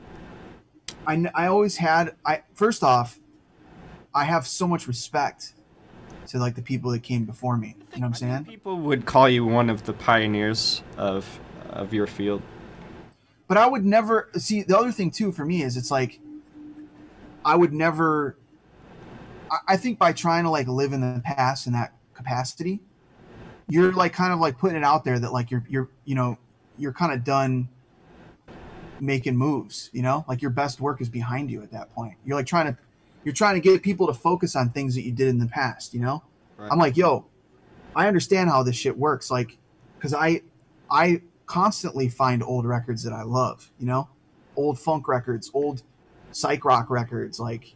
I always had. First off, I have so much respect to like the people that came before me. You know what I'm saying?
People would call you one of the pioneers of your field.
But I would never see. The other thing too for me is it's like I would never. I think by trying to like live in the past in that capacity, you're like kind of like putting it out there that like you're you know, you're kind of done making moves, you know, like your best work is behind you at that point. You're trying to get people to focus on things that you did in the past, you know. Right. I'm like, yo, I understand how this shit works, like, because I constantly find old records that I love, you know, old funk records, old psych rock records, like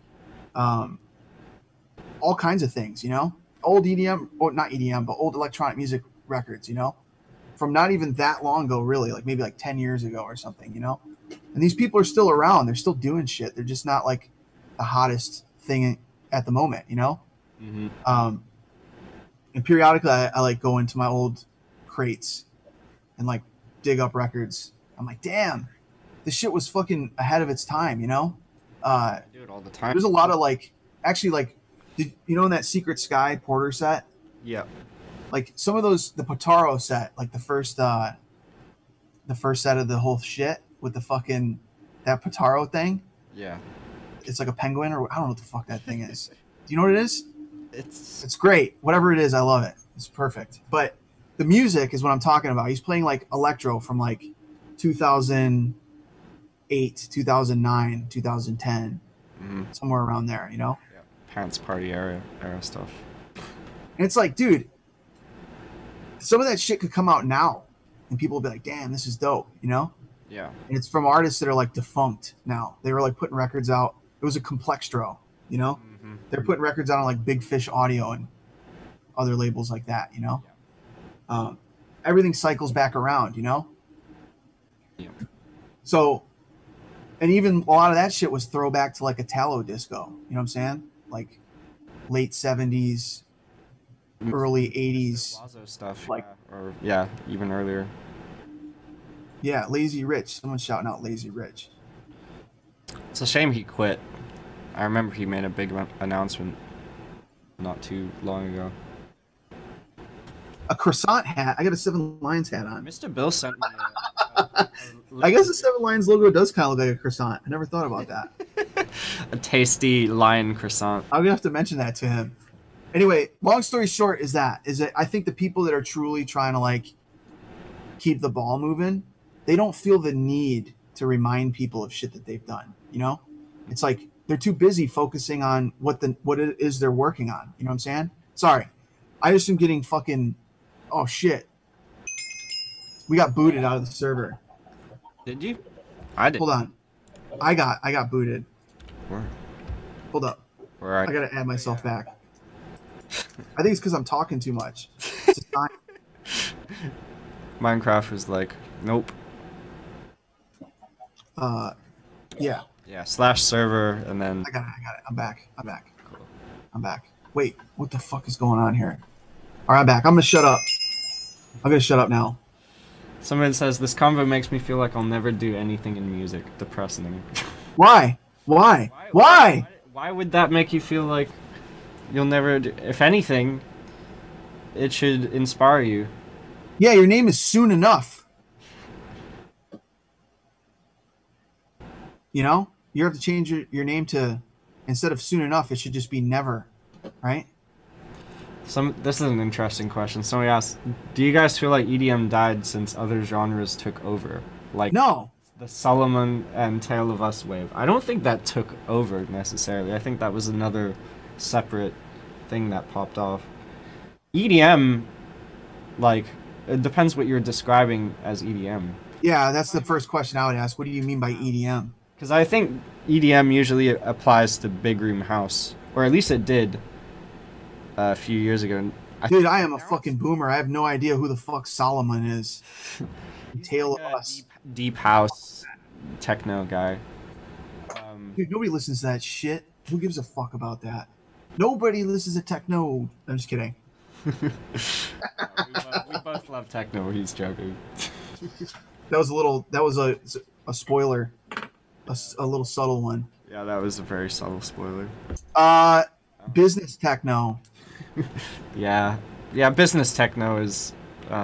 all kinds of things, you know, old EDM, or not EDM, but old electronic music records, you know, from not even that long ago, really, like maybe like 10 years ago or something, you know. And these people are still around. They're still doing shit. They're just not like the hottest thing at the moment, you know. Mm-hmm. And periodically I like go into my old crates and like dig up records. I'm like, damn, this shit was fucking ahead of its time, you know.
I do it all the time.
There's a lot of like, actually, like, did you know in that Secret Sky Porter set?
Yeah.
Like some of those, the Potaro set, like the first set of the whole shit with the fucking that Potaro thing.
Yeah.
It's like a penguin, or I don't know what the fuck that thing is. Do you know what it is?
It's
great. Whatever it is, I love it. It's perfect. But the music is what I'm talking about. He's playing like electro from like 2008, 2009, 2010, somewhere around there, you know?
Yeah. Pants Party era stuff.
And it's like, dude, some of that shit could come out now and people will be like, damn, this is dope, you know?
Yeah.
And it's from artists that are like defunct now. They were like putting records out. It was a Complextro, you know? Mm-hmm. They're putting records out on like Big Fish Audio and other labels like that, you know? Yeah. Everything cycles back around, you know?
Yeah.
So, and even a lot of that shit was throwback to like Italo disco, you know what I'm saying? Like late 70s, early 80s.
Lazo stuff,
like,
yeah. Or, yeah, even earlier.
Yeah, Lazy Rich. Someone's shouting out Lazy Rich.
It's a shame he quit. I remember he made a big announcement not too long ago.
A croissant hat? I got a Seven Lions hat on.
Mr. Bill sent me
I guess the Seven Lions logo does kind of look like a croissant. I never thought about that.
A tasty lion croissant.
I'm going to have to mention that to him. Anyway, long story short is that I think the people that are truly trying to like keep the ball moving, they don't feel the need to remind people of shit that they've done, you know? It's like they're too busy focusing on what it is they're working on, you know what I'm saying? Sorry. I just am getting fucking oh shit. We got booted out of the server.
Did you? I did.
Hold on. I got booted.
Where?
Hold up.
Where are
I got to add myself back. I think it's cuz I'm talking too much. It's a sign.
Minecraft was like, nope.
Yeah.
Yeah, /server and then
I got it. I'm back. Cool. I'm back. Wait, what the fuck is going on here? All right, I'm back. I'm going to shut up. I'm going to shut up now.
Someone says this convo makes me feel like I'll never do anything in music. Depressing.
Why? Why? Why?
Why would that make you feel like you'll never do? If anything, it should inspire you.
Yeah, your name is Soon Enough. You know, you have to change your name to, instead of Soon Enough, it should just be Never, right?
This is an interesting question. Somebody asked, do you guys feel like EDM died since other genres took over? Like
No.
the Solomon and Tale of Us wave. I don't think that took over necessarily. I think that was another separate thing that popped off. EDM, like, it depends what you're describing as EDM.
Yeah, that's the first question I would ask. What do you mean by EDM?
Because I think EDM usually applies to big room house, or at least it did a few years ago.
Dude, I am a fucking boomer. I have no idea who the fuck Solomon is. Tale of Us.
Deep house techno guy.
Dude, nobody listens to that shit. Who gives a fuck about that? Nobody listens to techno. I'm just kidding.
we both love techno. He's joking.
That was a spoiler. A little subtle one.
Yeah, that was a very subtle spoiler.
Business techno.
Yeah, business techno is,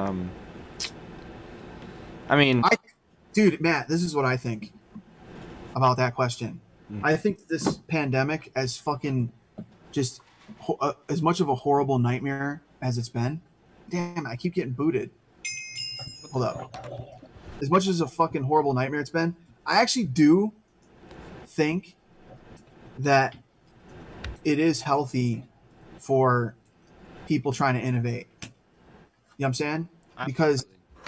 Dude, Matt, this is what I think about that question. I think this pandemic, as fucking just as much of a horrible nightmare as it's been. Damn, I keep getting booted. Hold up. As much as a fucking horrible nightmare it's been, I actually do think that it is healthy for people trying to innovate. You know what I'm saying? Because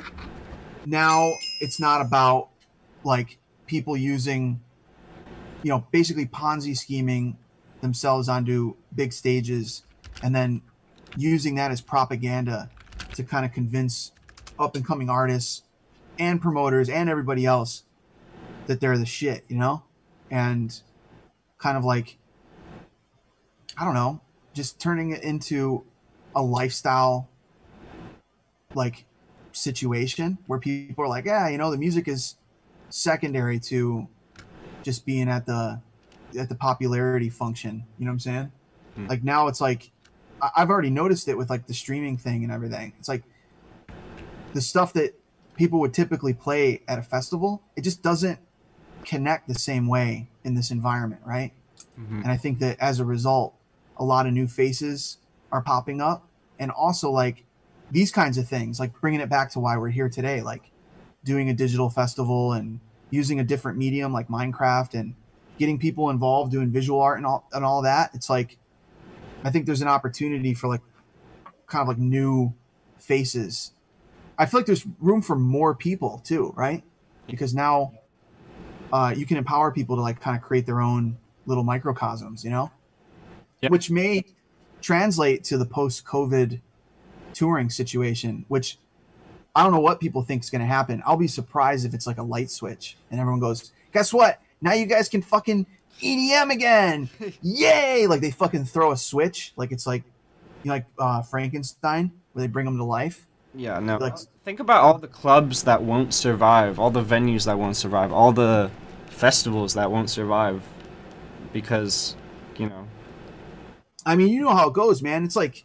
now it's not about like people using, basically Ponzi scheming themselves onto big stages and then using that as propaganda to kind of convince up and coming artists and promoters and everybody else that they're the shit, and kind of like, I don't know, just turning it into a lifestyle like situation where people are like, yeah, the music is secondary to just being at the popularity function. You know what I'm saying? Like now it's like, I've already noticed it with like the streaming thing and everything. It's like the stuff that people would typically play at a festival, it just doesn't connect the same way in this environment, right? And I think that as a result, a lot of new faces are popping up, and also like these kinds of things, like bringing it back to why we're here today, like doing a digital festival and using a different medium like Minecraft and getting people involved doing visual art and all that. It's like, I think there's an opportunity for like kind of like new faces. I feel like there's room for more people too, right? Because now you can empower people to like kind of create their own little microcosms, Yep. Which may translate to the post-COVID touring situation, which I don't know what people think is going to happen. I'll be surprised if it's like a light switch and everyone goes, guess what? Now you guys can fucking EDM again. Yay. Like they fucking throw a switch. Like it's like, Frankenstein where they bring them to life.
Yeah, no.
Like,
think about all the clubs that won't survive, all the venues that won't survive, all the festivals that won't survive because,
I mean, you know how it goes, man. It's like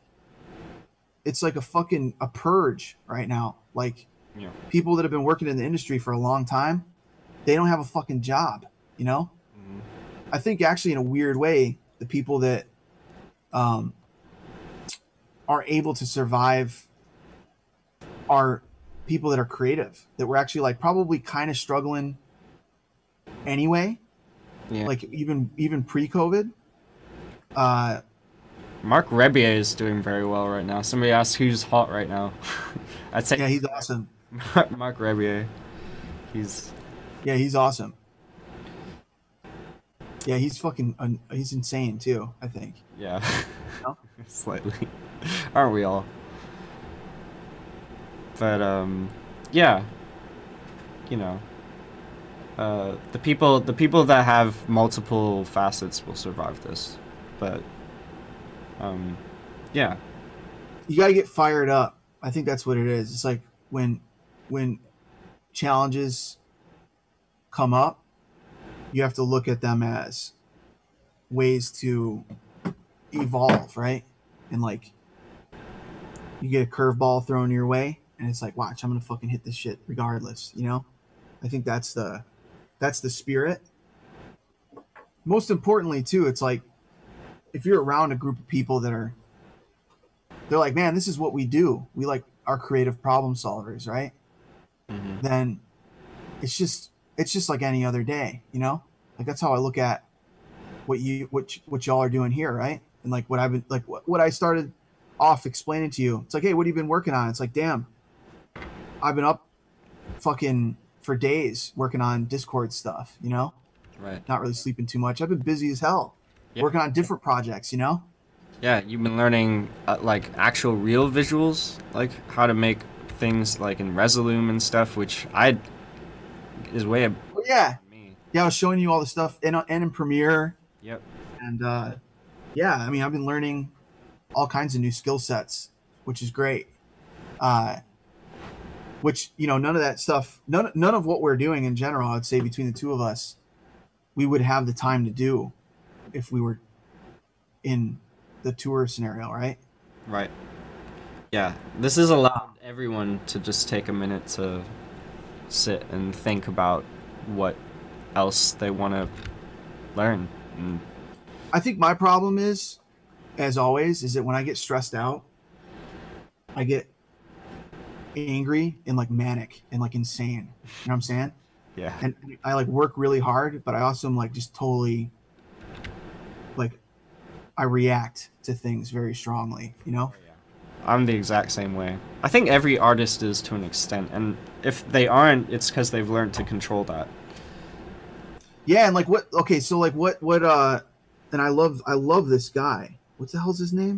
a purge right now. Like people that have been working in the industry for a long time, they don't have a fucking job, I think actually in a weird way, the people that are able to survive are people that are creative, that were actually like probably kind of struggling anyway. Yeah. Like even pre-COVID.
Mark Rebier is doing very well right now. Somebody asked who's hot right now. I'd say
he's awesome.
Mark Rebier. He's
awesome. Yeah, he's he's insane too, I think.
Yeah. Slightly. Aren't we all? But yeah. The people that have multiple facets will survive this. But yeah.
You got to get fired up. I think that's what it is. It's like when challenges come up, you have to look at them as ways to evolve, right? And like, you get a curveball thrown your way, and it's like, watch, I'm gonna fucking hit this shit regardless, you know? I think that's the spirit. Most importantly, too, it's like, if you're around a group of people they're like, man, this is what we do. We like our creative problem solvers, right?
Mm-hmm.
Then it's just like any other day, you know? Like, that's how I look at what y'all are doing here, right? And like what I've been like what I started off explaining to you. It's like, hey, what have you been working on? It's like, damn, I've been up fucking for days working on Discord stuff, you know?
Right.
Not really sleeping too much. I've been busy as hell.
Yeah.
Working on different projects, you know?
Yeah, you've been learning like actual real visuals, like how to make things like in Resolume and stuff, which is way ab-
Well, yeah.
me.
Yeah, I was showing you all the stuff and in Premiere.
Yep.
And yeah, I mean, I've been learning all kinds of new skill sets, which is great. Which, you know, none of that stuff, none of what we're doing in general, I'd say between the two of us, we would have the time to do if we were in the tour scenario, right?
Right. Yeah, this has allowed everyone to just take a minute to sit and think about what else they want to learn. And
I think my problem is, as always, is that when I get stressed out, I get angry and like manic and like insane. You know what I'm saying?
yeah.
And I like work really hard, but I also am like just totally like, I react to things very strongly, you know?
I'm the exact same way. I think every artist is to an extent, and if they aren't, it's because they've learned to control that.
Yeah, and like okay, so like what and I love this guy. What the hell's his name?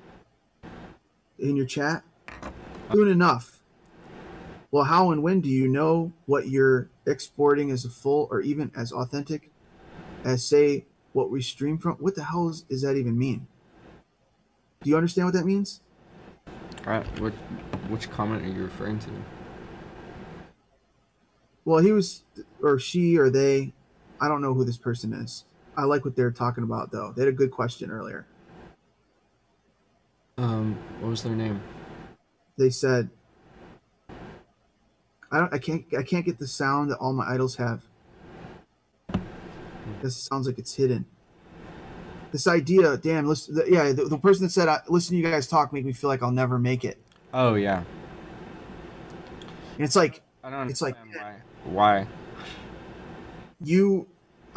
In your chat? Soon enough. Well, how and when do you know what you're exporting as a full or even as authentic as, say, what we stream from? What the hell does that even mean? Do you understand what that means?
Alright, which comment are you referring to?
Well, he was, or she, or they. I don't know who this person is. I like what they're talking about, though. They had a good question earlier.
What was their name?
They said, I can't get the sound that all my idols have. This sounds like it's hidden. This idea, damn, listen, the person that said, listen to you guys talk make me feel like I'll never make it.
Oh, yeah.
And it's like,
I don't
it's like,
understand why.
you,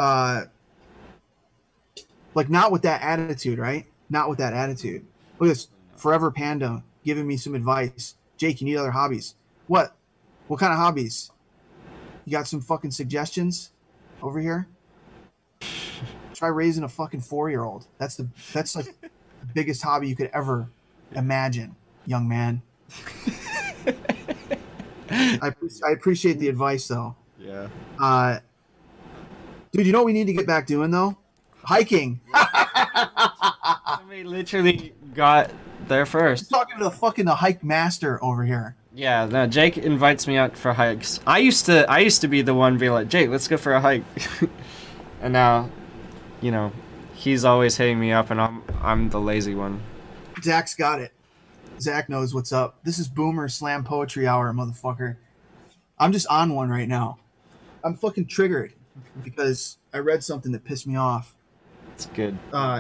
like, not with that attitude, right? Not with that attitude. Look at this, Forever Panda giving me some advice. Jake, you need other hobbies. What? What kind of hobbies? You got some fucking suggestions over here? Try raising a fucking 4-year-old. That's like the biggest hobby you could ever imagine, young man. I appreciate the advice, though.
Yeah.
Dude, you know what we need to get back doing, though? Hiking.
Somebody literally got there first.
I'm talking to the hike master over here.
Yeah, no, Jake invites me out for hikes. I used to be the one being like, Jake, let's go for a hike. And now, you know, he's always hitting me up, and I'm the lazy one.
Zach's got it. Zach knows what's up. This is Boomer Slam Poetry Hour, motherfucker. I'm just on one right now. I'm fucking triggered because I read something that pissed me off.
It's good.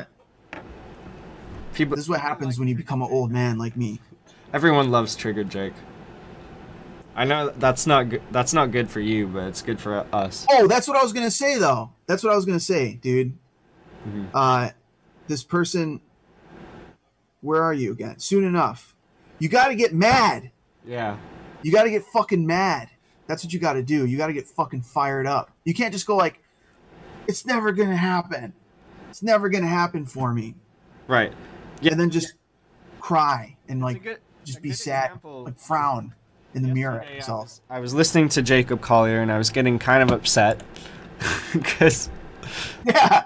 This is what happens when you become an old man like me.
Everyone loves Triggered Jake. I know that's not good. That's not good for you, but it's good for us.
Oh, that's what I was gonna say, though. That's what I was gonna say, dude.
Mm-hmm.
This person. Where are you again? Soon enough. You got to get mad.
Yeah.
You got to get fucking mad. That's what you got to do. You got to get fucking fired up. You can't just go like, it's never gonna happen. It's never gonna happen for me.
Right. Yeah.
And then just cry and like just
a
be
good
sad,
example.
like frown in the mirror at
Yesterday,
yourself.
I was listening to Jacob Collier, and I was getting kind of upset because
Yeah.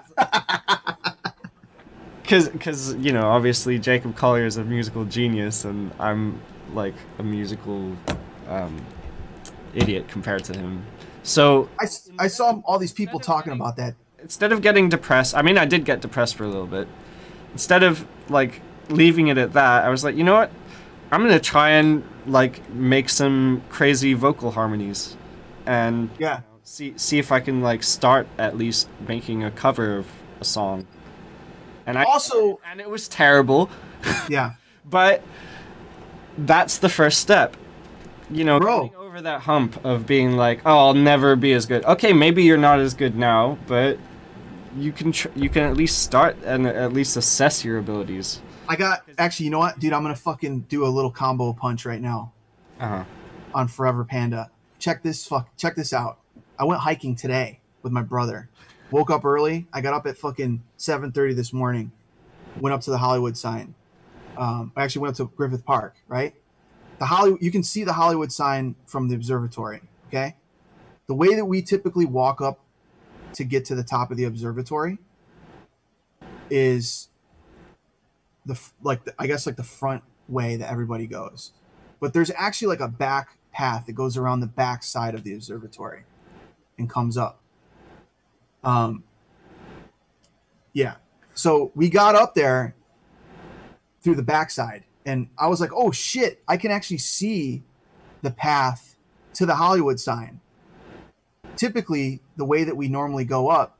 because you know, obviously Jacob Collier is a musical genius, and I'm like a musical idiot compared to him. So
I saw all these people talking about that.
instead of getting depressed, I mean, I did get depressed for a little bit. Instead of like leaving it at that, I was like, you know what? I'm gonna try and like make some crazy vocal harmonies, and
Yeah.
see if I can like start at least making a cover of a song. And and it was terrible,
Yeah.
but that's the first step. You know,
Bro.
getting over that hump of being like, oh, I'll never be as good. Okay, maybe you're not as good now, but you can you can at least start and at least assess your abilities.
I got actually, you know what, dude? I'm gonna fucking do a little combo punch right now on Forever Panda. Check this out. I went hiking today with my brother. Woke up early. I got up at fucking 7:30 this morning. Went up to the Hollywood sign. I actually went up to Griffith Park. Right, you can see the Hollywood sign from the observatory. Okay, the way that we typically walk up to get to the top of the observatory is I guess the front way that everybody goes, but there's actually like a back path that goes around the back side of the observatory and comes up. Yeah. So we got up there through the backside, and I was like, oh shit, I can actually see the path to the Hollywood sign. Typically, the way that we normally go up,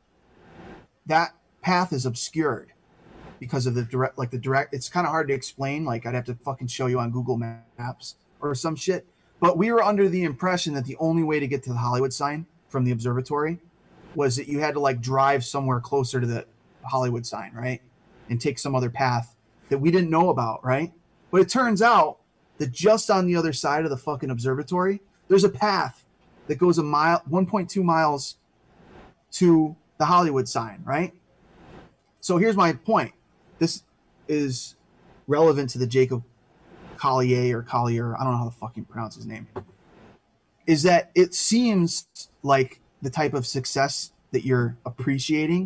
that path is obscured because of the direct. It's kind of hard to explain. Like, I'd have to fucking show you on Google Maps or some shit. But we were under the impression that the only way to get to the Hollywood sign from the observatory was that you had to like drive somewhere closer to the Hollywood sign, right? And take some other path that we didn't know about, right? But it turns out that just on the other side of the fucking observatory, there's a path that goes 1.2 miles to the Hollywood sign, right? So here's my point. This is relevant to the Jacob Collier, I don't know how to fucking pronounce his name, is that it seems like the type of success that you're appreciating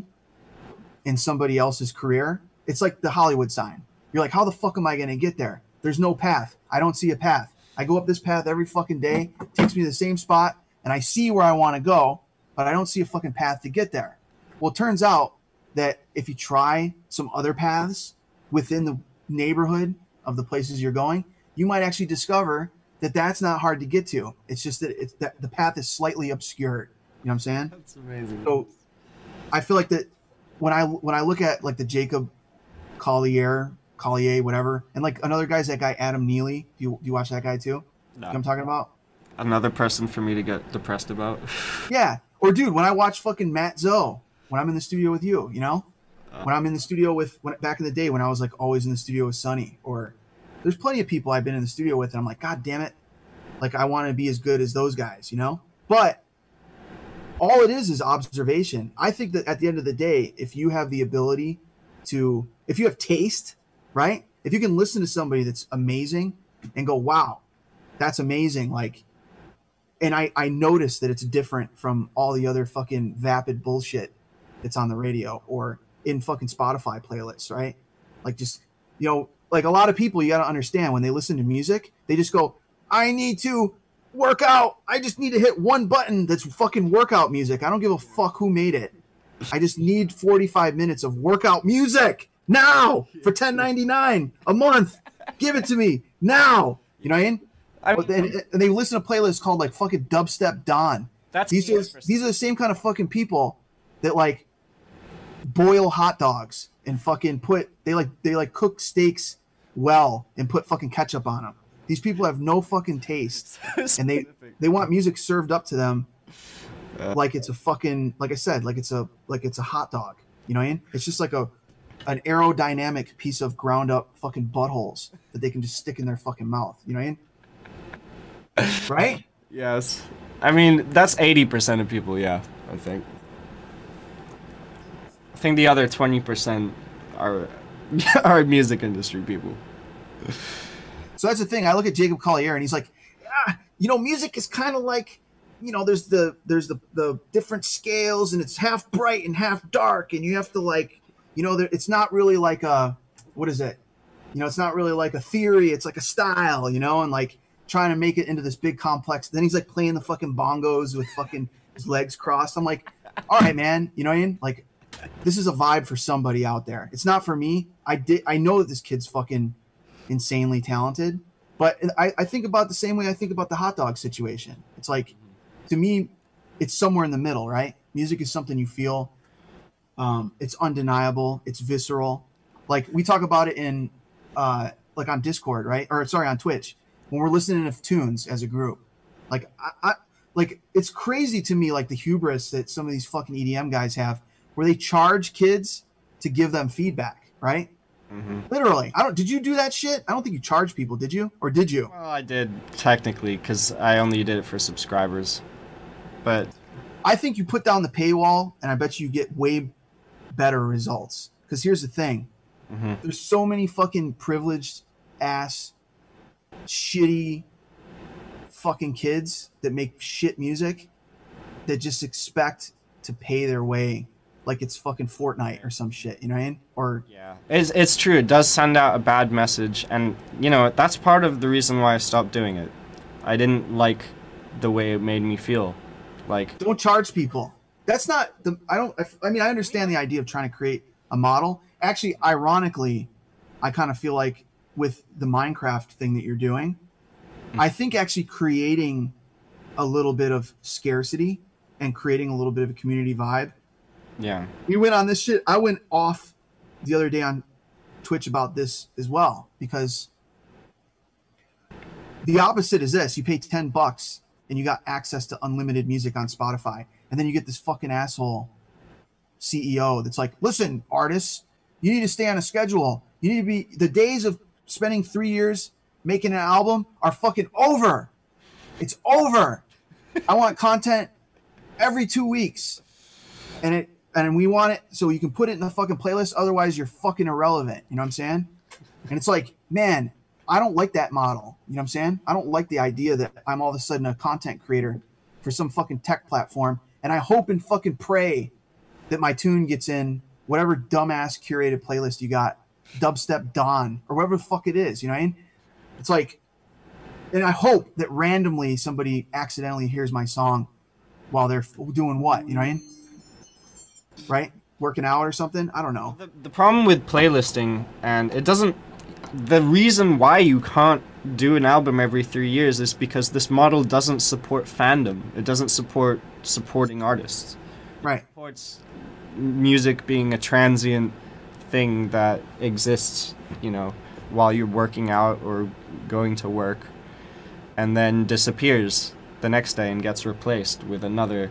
in somebody else's career. It's like the Hollywood sign. You're like, how the fuck am I going to get there? There's no path. I don't see a path. I go up this path every fucking day. It takes me to the same spot, and I see where I want to go, but I don't see a fucking path to get there. Well, it turns out that if you try some other paths within the neighborhood of the places you're going, you might actually discover that that's not hard to get to. It's just that the path is slightly obscured. You know what I'm saying?
That's amazing.
So I feel like that when I look at like the Jacob Collier, whatever, and like another guy's that guy Adam Neely. Do you watch that guy too? No. You know what I'm talking about?
Another person for me to get depressed about.
Yeah. Or dude, when I watch fucking Matt Zoe, when I'm in the studio with you, you know? When I'm in the studio back in the day when I was like always in the studio with Sonny, or there's plenty of people I've been in the studio with and I'm like, God damn it. Like, I want to be as good as those guys, you know? But all it is observation. I think that at the end of the day, if you have the ability to, if you have taste, right? If you can listen to somebody that's amazing and go, wow, that's amazing. Like, and I notice that it's different from all the other fucking vapid bullshit that's on the radio or in fucking Spotify playlists, right? Like, just, you know, like a lot of people, you got to understand when they listen to music, they just go, I need to work out. I just need to hit one button that's fucking workout music. I don't give a fuck who made it. I just need 45 minutes of workout music now for $10.99 a month. Give it to me now. You know what I mean? And they listen to playlists called like fucking Dubstep Don. These are the same kind of fucking people that like boil hot dogs and fucking they cook steaks well and put fucking ketchup on them. These people have no fucking taste, and they want music served up to them like it's a fucking, like I said, like it's a hot dog. You know what I mean? It's just like an aerodynamic piece of ground up fucking buttholes that they can just stick in their fucking mouth. You know what I mean? Right?
Yes. I mean, that's 80% of people, yeah, I think. I think the other 20% are music industry people.
So that's the thing. I look at Jacob Collier and he's like, you know, music is kind of like, you know, there's the different scales and it's half bright and half dark, and you have to like, you know, it's not really like what is it? You know, it's not really like a theory. It's like a style, you know, and like trying to make it into this big complex. Then he's like playing the fucking bongos with fucking his legs crossed. I'm like, all right, man, you know what I mean? Like, this is a vibe for somebody out there. It's not for me. I know that this kid's fucking insanely talented, but I think about the same way I think about the hot dog situation. It's like, to me, it's somewhere in the middle, right? Music is something you feel. It's undeniable. It's visceral. Like we talk about it in, like on Discord, right? Or sorry, on Twitch, when we're listening to tunes as a group. Like I like it's crazy to me, like the hubris that some of these fucking EDM guys have, where they charge kids to give them feedback, right?
Mm-hmm.
Literally. Did you do that shit? I don't think you charged people, did you? Or did you?
Well, I did technically, because I only did it for subscribers. But
I think you put down the paywall, and I bet you get way better results. Because here's the thing.
mm-hmm.
There's so many fucking privileged ass, shitty fucking kids that make shit music that just expect to pay their way like it's fucking Fortnite or some shit, you know what I mean? Or
yeah, it's true. It does send out a bad message, and you know that's part of the reason why I stopped doing it. I didn't like the way it made me feel. Like,
don't charge people. That's not the. I mean, I understand the idea of trying to create a model. Actually, ironically, I kind of feel like with the Minecraft thing that you're doing, I think actually creating a little bit of scarcity and creating a little bit of a community vibe.
yeah,
We went on this shit. I went off the other day on Twitch about this as well, because the opposite is this. You pay $10 and you got access to unlimited music on Spotify. And then you get this fucking asshole CEO that's like, listen, artists, you need to stay on a schedule. You need to be, the days of spending 3 years making an album are fucking over. It's over. I want content every 2 weeks. And we want it so you can put it in the fucking playlist. Otherwise, you're fucking irrelevant. You know what I'm saying? And it's like, man, I don't like that model. You know what I'm saying? I don't like the idea that I'm all of a sudden a content creator for some fucking tech platform. And I hope and fucking pray that my tune gets in whatever dumbass curated playlist you got, Dubstep Dawn, or whatever the fuck it is. You know what I mean? It's like, and I hope that randomly somebody accidentally hears my song while they're doing what? You know what I mean? Right? Working out or something? I don't know.
the problem with playlisting, and it doesn't. The reason why you can't do an album every 3 years is because this model doesn't support fandom. It doesn't support supporting artists.
Right.
It supports music being a transient thing that exists, you know, while you're working out or going to work, and then disappears the next day and gets replaced with another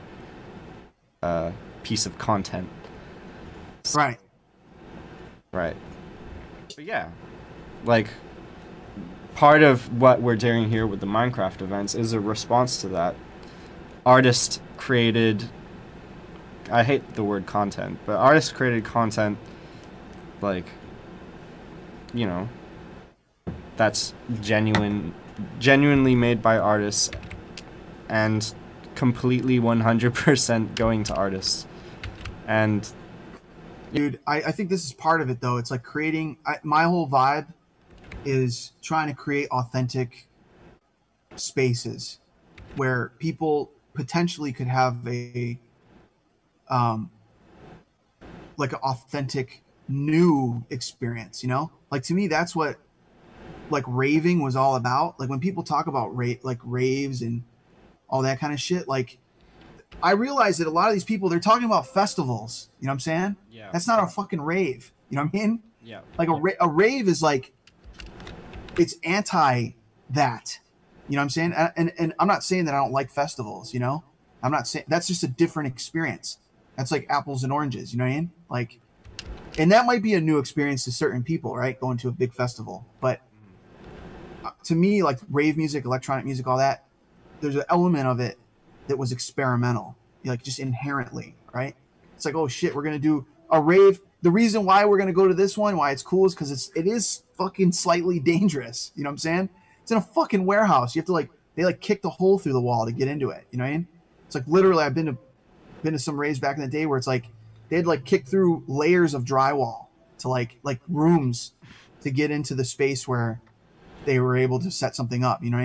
piece of content.
Right.
Right. But yeah, like, part of what we're doing here with the Minecraft events is a response to that. Artists created, I hate the word content, but artists created content, like, you know, that's genuinely made by artists and completely 100% going to artists. And
dude, I think this is part of it though. It's like creating, my whole vibe is trying to create authentic spaces where people potentially could have a like an authentic new experience, you know? Like to me that's what like raving was all about. Like when people talk about like raves and all that kind of shit, like I realize that a lot of these people, they're talking about festivals. You know what I'm saying?
Yeah.
That's not a fucking rave. You know what I mean?
yeah,
Like a rave is like, it's anti that. You know what I'm saying? And I'm not saying that I don't like festivals, you know? I'm not saying, that's just a different experience. That's like apples and oranges, you know what I mean? Like, and that might be a new experience to certain people, right? Going to a big festival. But to me, like rave music, electronic music, all that, there's an element of it that was experimental, like just inherently, right? It's like, oh shit, we're gonna do a rave. The reason why we're gonna go to this one, why it's cool, is because it is fucking slightly dangerous. You know what I'm saying? It's in a fucking warehouse. You have to like, they like kicked a hole through the wall to get into it. You know what I mean? It's like literally, I've been to some raves back in the day where it's like they'd like kick through layers of drywall to like rooms to get into the space where they were able to set something up. You know what I mean?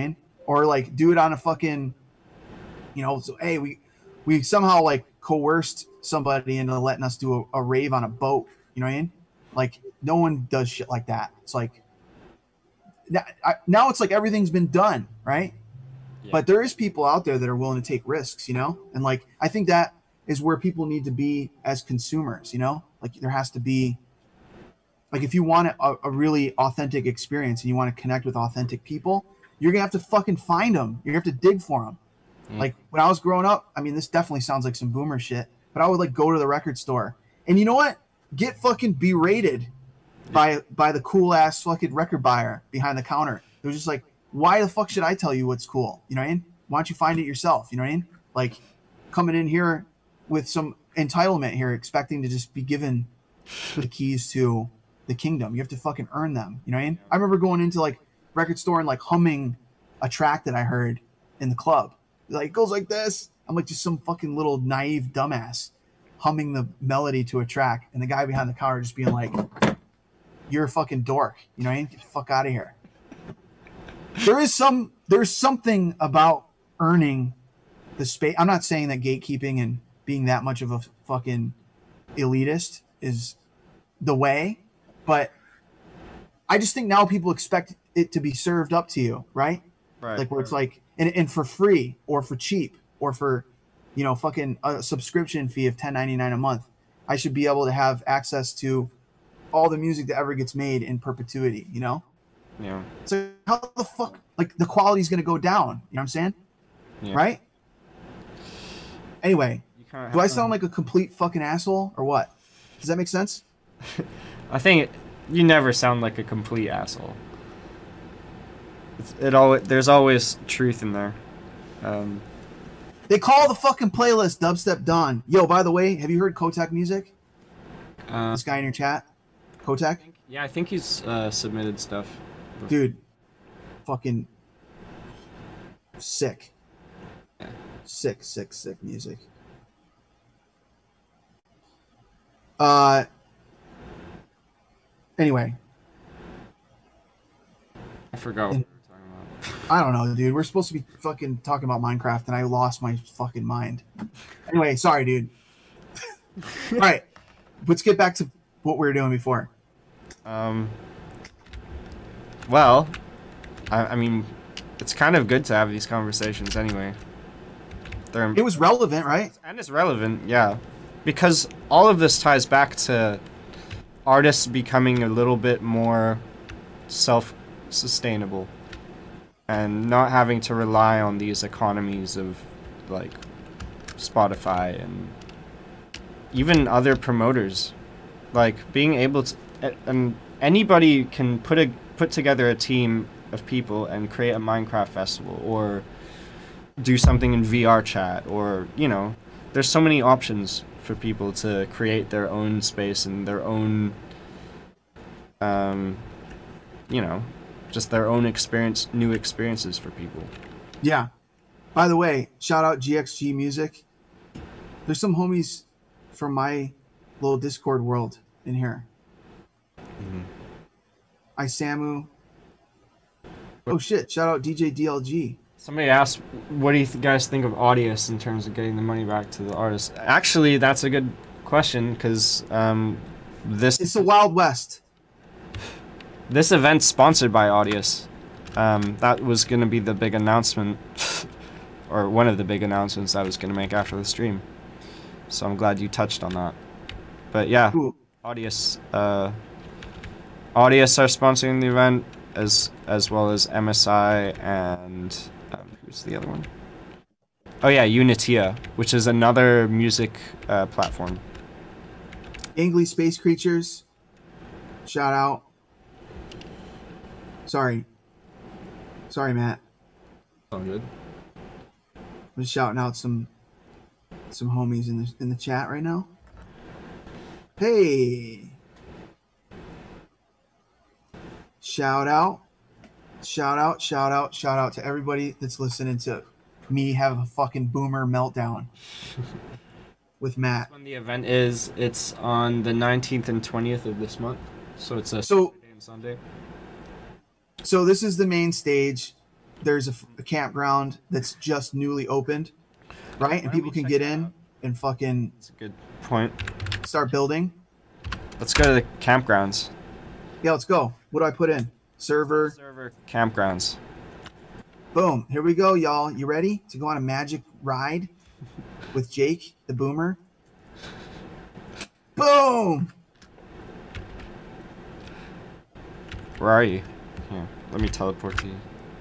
or like do it on a fucking, you know, so, hey, we somehow like coerced somebody into letting us do a rave on a boat. You know what I mean? Like no one does shit like that. It's like now it's like everything's been done, right? Yeah. But there is people out there that are willing to take risks, you know? And like I think that is where people need to be as consumers, you know? Like there has to be, like if you want a really authentic experience and you want to connect with authentic people, you're gonna have to fucking find them. You're gonna have to dig for them. Like when I was growing up, I mean, this definitely sounds like some boomer shit, but I would like go to the record store and you know what? Get fucking berated by the cool ass fucking record buyer behind the counter. It was just like, why the fuck should I tell you what's cool? You know what I mean? Why don't you find it yourself? You know what I mean? Like coming in here with some entitlement here, expecting to just be given the keys to the kingdom. You have to fucking earn them. You know what I mean? I remember going into like record store and like humming a track that I heard in the club. Like it goes like this. I'm like just some fucking little naive dumbass humming the melody to a track, and the guy behind the counter just being like, "You're a fucking dork." You know what I mean? Get the fuck out of here. There's something about earning the space. I'm not saying that gatekeeping and being that much of a fucking elitist is the way, but I just think now people expect it to be served up to you, right?
Right.
Like where it's like, and for free or for cheap or for, you know, fucking a subscription fee of $10.99 a month. I should be able to have access to all the music that ever gets made in perpetuity, you know?
Yeah.
So how the fuck, like the quality's going to go down, you know what I'm saying? Yeah. Right? Anyway, do I sound like a complete fucking asshole or what? Does that make sense?
I think you never sound like a complete asshole. There's always truth in there.
They call the fucking playlist Dubstep Dawn. Yo, by the way, have you heard Kotek music? This guy in your chat, Kotek?
Yeah, I think he's submitted stuff.
Dude, fucking sick.
Yeah.
Sick music. Anyway.
I forgot what we were talking about.
I don't know, dude. We're supposed to be fucking talking about Minecraft, and I lost my fucking mind. Anyway, sorry, dude. All right, let's get back to what we were doing before.
Well, I mean, it's kind of good to have these conversations anyway.
It was relevant, right?
And it's relevant, yeah. Because all of this ties back to artists becoming a little bit more self-sustainable and not having to rely on these economies of, like, Spotify and even other promoters. Like, being able to... And anybody can put together a team of people and create a Minecraft festival or do something in VR chat or, you know, there's so many options for people to create their own space and their own, you know, just their own new experiences for people.
Yeah. By the way, shout out GXG Music. There's some homies from my little Discord world in here. Mm-hmm. Isamu. Oh shit, shout out DJ DLG.
Somebody asked, what do you guys think of Audius in terms of getting the money back to the artists? Actually, that's a good question, because
it's the Wild West.
This event's sponsored by Audius. That was going to be the big announcement, or one of the big announcements I was going to make after the stream. So I'm glad you touched on that. But yeah,
Ooh.
Audius are sponsoring the event, as well as MSI and who's the other one? Oh yeah, Unitia, which is another music platform.
Angly Space Creatures, shout out. Sorry, Matt.
All good.
I'm just shouting out some homies in the chat right now. Hey. Shout out to everybody that's listening to me have a fucking boomer meltdown with Matt.
When the event is, it's on the 19th and 20th of this month. So it's a Saturday and Sunday.
So this is the main stage. there's a campground that's just newly opened, right? And people can get in and fucking
That's a good point.
start building.
Let's go to the campgrounds.
Yeah, let's go. What do I put in? Server.
Server campgrounds.
Boom. Here we go, y'all. You ready to go on a magic ride with Jake, the boomer? Boom.
Where are you? Here, let me teleport to you.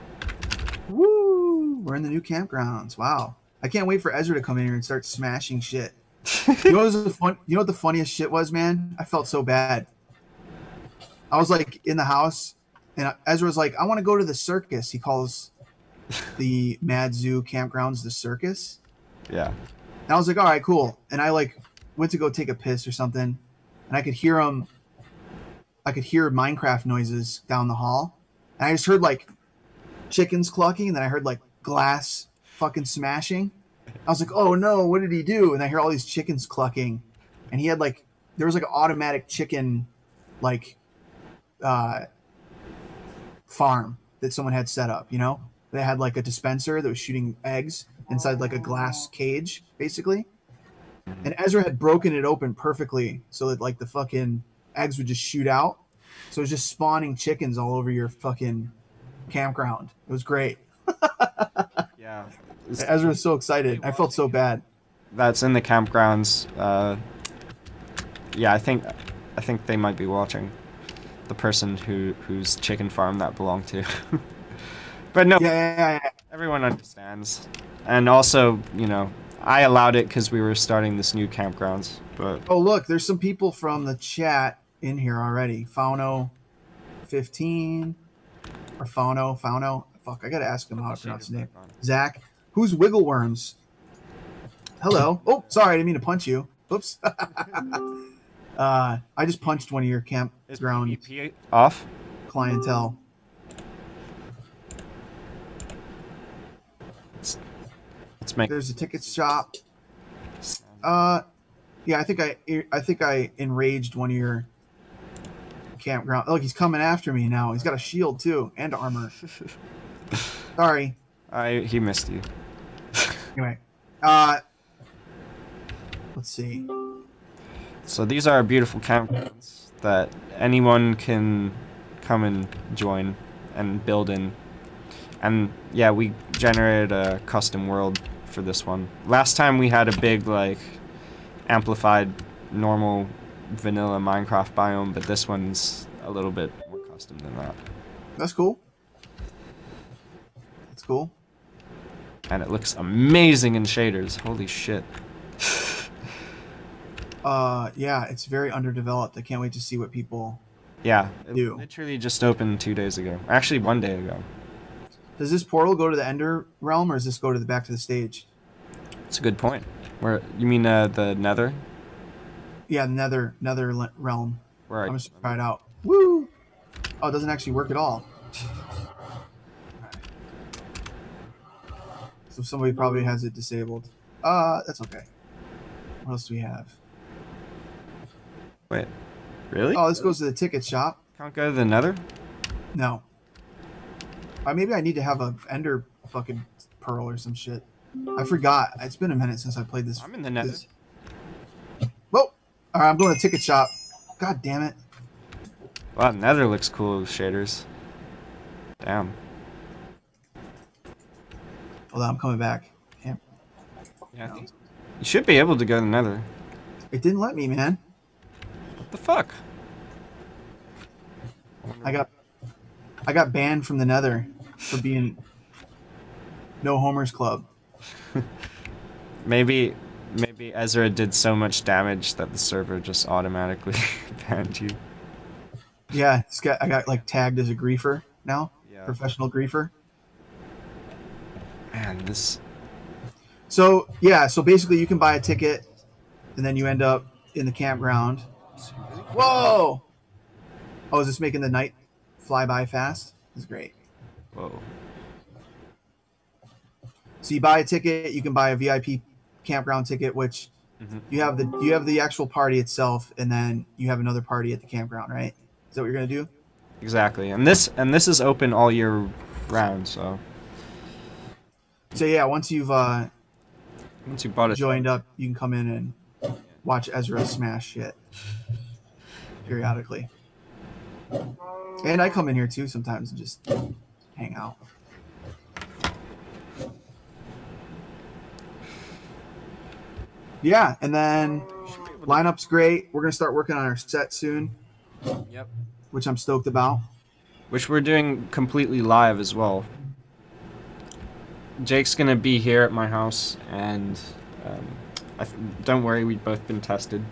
Woo! We're in the new campgrounds. Wow. I can't wait for Ezra to come in here and start smashing shit. You know what the funniest shit was, man? I felt so bad. I was like in the house, and Ezra was like, "I want to go to the circus." He calls the Mad Zoo campgrounds the circus.
Yeah.
And I was like, "All right, cool." And I like went to go take a piss or something, and I could hear him. I could hear Minecraft noises down the hall, and I just heard like chickens clucking, and then I heard like glass fucking smashing. I was like, "Oh no, what did he do?" And I hear all these chickens clucking, and he had like there was like an automatic chicken like farm that someone had set up. You know, they had like a dispenser that was shooting eggs inside like a glass cage, basically. And Ezra had broken it open perfectly so that like the fucking eggs would just shoot out. So it was just spawning chickens all over your fucking campground. It was great.
Yeah.
Ezra was so excited. I felt so bad.
That's in the campgrounds. Yeah, I think they might be watching. The person whose chicken farm that belonged to. But no,
Yeah.
everyone understands. And also, you know, I allowed it because we were starting this new campgrounds. But
Oh, look, there's some people from the chat in here already. Fauno15 or Fauno. Fuck, I gotta ask him how to pronounce his name. Zach, who's Wiggleworms? Hello. Oh, sorry, I didn't mean to punch you. Oops. I just punched one of your
is
campground
PvP off?
clientele.
Let's make.
There's a ticket shop. Yeah, I think I enraged one of your campground. Look, he's coming after me now. He's got a shield too and armor. Sorry.
He missed you.
Anyway, let's see.
So these are beautiful campgrounds that anyone can come and join and build in. And yeah, we generated a custom world for this one. Last time we had a big like amplified normal vanilla Minecraft biome, but this one's a little bit more custom than that.
That's cool. That's cool.
And it looks amazing in shaders. Holy shit.
Yeah, it's very underdeveloped. I can't wait to see what people
Yeah, it
do.
literally just opened 2 days ago. Actually, 1 day ago.
Does this portal go to the Ender realm, or does this go to the back to the stage?
That's a good point. Where you mean the Nether?
Yeah, the Nether realm.
Where
I'm just try it out. Woo! Oh, it doesn't actually work at all. So somebody probably has it disabled. That's okay. What else do we have?
Wait, really?
Oh, this goes to the ticket shop.
Can't go to the Nether?
No. Maybe I need to have a Ender fucking pearl or some shit. I forgot. It's been a minute since I played this.
I'm in the Nether.
Whoa! Alright, I'm going to ticket shop. God damn it.
Wow, Nether looks cool with shaders. Damn.
Hold on, I'm coming back. Damn.
Yeah, I think you should be able to go to the Nether.
It didn't let me, man.
What the fuck?
I got banned from the Nether for being no homers club.
Maybe Ezra did so much damage that the server just automatically banned you.
Yeah, I got like tagged as a griefer now.
Yeah.
Professional griefer.
Man, this.
So yeah, so basically you can buy a ticket, and then you end up in the campground. Whoa! Oh, is this making the night fly by fast? This is great.
Whoa.
So you buy a ticket, you can buy a VIP campground ticket, which you have the actual party itself, and then you have another party at the campground, right? Is that what you're gonna do?
Exactly, and this is open all year round, so.
So yeah, once you've
Once you bought it.
joined up, you can come in and watch Ezra smash shit periodically. And I come in here too sometimes and just hang out. Yeah, and then lineup's great. We're gonna start working on our set soon,
Yep.
which I'm stoked about.
Which we're doing completely live as well. Jake's gonna be here at my house, and don't worry, we've both been tested.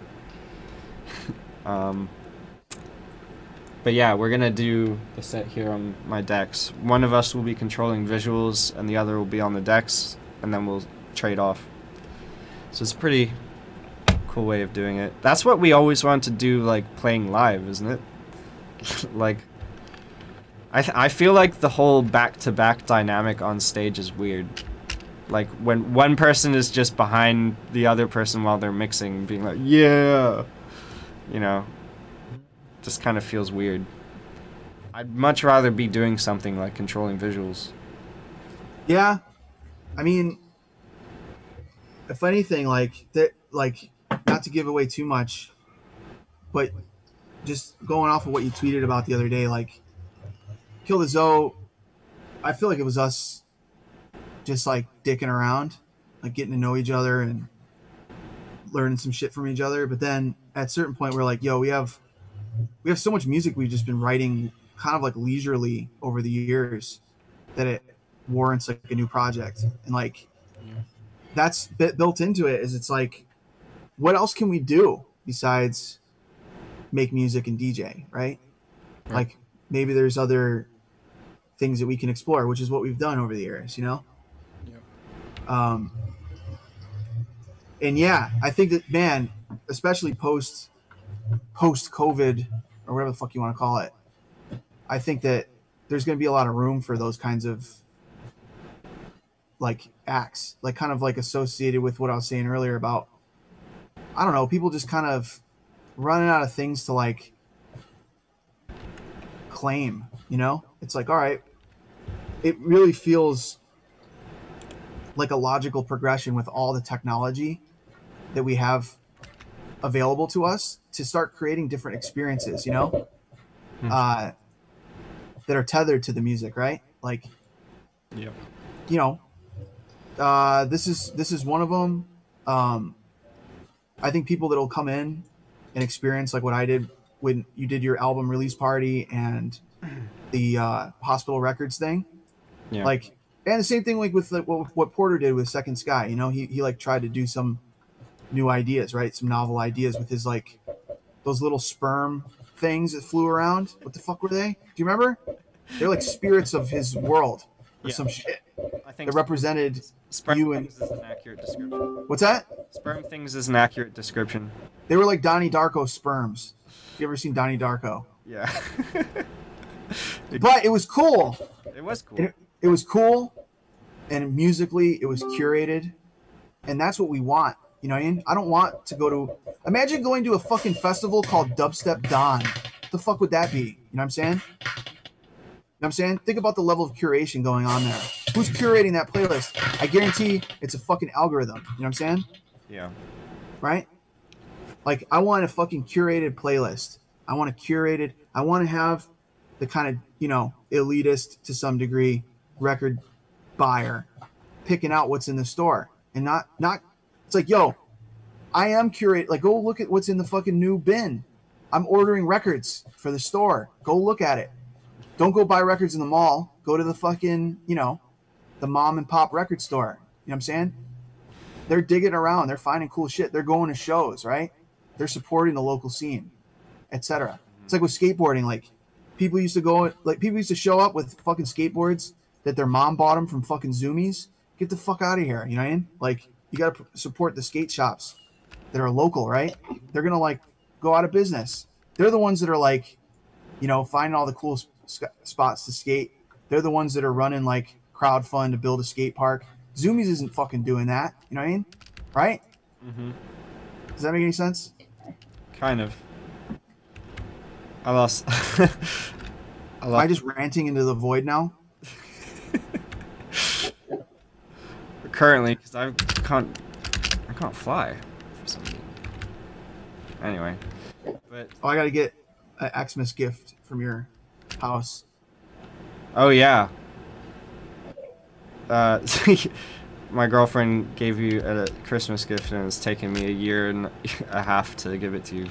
But yeah, we're gonna do the set here on my decks. One of us will be controlling visuals, and the other will be on the decks, and then we'll trade off. So it's a pretty cool way of doing it. That's what we always want to do, like playing live, isn't it? Like, I feel like the whole back-to-back dynamic on stage is weird. Like when one person is just behind the other person while they're mixing, being like, yeah, you know, just kind of feels weird. I'd much rather be doing something like controlling visuals.
Yeah, I mean, if anything, like that, like not to give away too much, but just going off of what you tweeted about the other day, like Kill the Zoe, I feel like it was us just like dicking around, like getting to know each other and learning some shit from each other. But then at a certain point, we're like, yo, we have so much music we've just been writing kind of like leisurely over the years that it warrants like a new project. And like that's built into it is it's like, what else can we do besides make music and DJ, right? Like maybe there's other things that we can explore, which is what we've done over the years, you know? Yep. And yeah, I think that, man, especially post COVID or whatever the fuck you want to call it, I think that there's going to be a lot of room for those kinds of like acts, like kind of like associated with what I was saying earlier about, I don't know, people just kind of running out of things to like claim, you know? It's like, all right, it really feels like a logical progression with all the technology that we have available to us to start creating different experiences, you know, that are tethered to the music, right? Like,
Yep.
you know, this is one of them. I think people that'll come in and experience like what I did when you did your album release party and the Hospital Records thing,
Yeah.
like, and the same thing like with what Porter did with Second Sky. You know, he like tried to do some new ideas, right? Some novel ideas with his like those little sperm things that flew around. What the fuck were they? Do you remember? They're like spirits of his world or some shit.
I think
That represented
sperm
you and
things is an accurate description.
what's that?
Sperm things is an accurate description.
They were like Donnie Darko sperms. You ever seen Donnie Darko?
Yeah.
But it was cool.
It was cool.
It was cool, and musically it was curated, and that's what we want. You know what I mean? I don't want to go to. Imagine going to a fucking festival called Dubstep Dawn. What the fuck would that be? You know what I'm saying? You know what I'm saying? Think about the level of curation going on there. Who's curating that playlist? I guarantee it's a fucking algorithm. You know what I'm saying?
Yeah.
Right? Like, I want a fucking curated playlist. I want to have the kind of, you know, elitist to some degree record buyer picking out what's in the store and not it's like, yo, I am curate. Like, go look at what's in the fucking new bin. I'm ordering records for the store. Go look at it. Don't go buy records in the mall. Go to the fucking, you know, the mom and pop record store. You know what I'm saying? They're digging around. They're finding cool shit. They're going to shows, right? They're supporting the local scene, etc. It's like with skateboarding. Like, people used to show up with fucking skateboards that their mom bought them from fucking Zoomies. Get the fuck out of here. You know what I mean? Like, you got to support the skate shops that are local, right? They're going to like go out of business. They're the ones that are like, you know, finding all the cool spots to skate. They're the ones that are running like crowdfund to build a skate park. Zoomies isn't fucking doing that. You know what I mean? Right?
Mm-hmm.
Does that make any sense?
Kind of. I lost.
Am I just ranting into the void now?
currently because I can't fly for some reason. Anyway, but
Oh, I gotta get an Xmas gift from your house.
oh yeah, uh, my girlfriend gave you a Christmas gift and it's taken me a year and a half to give it to you.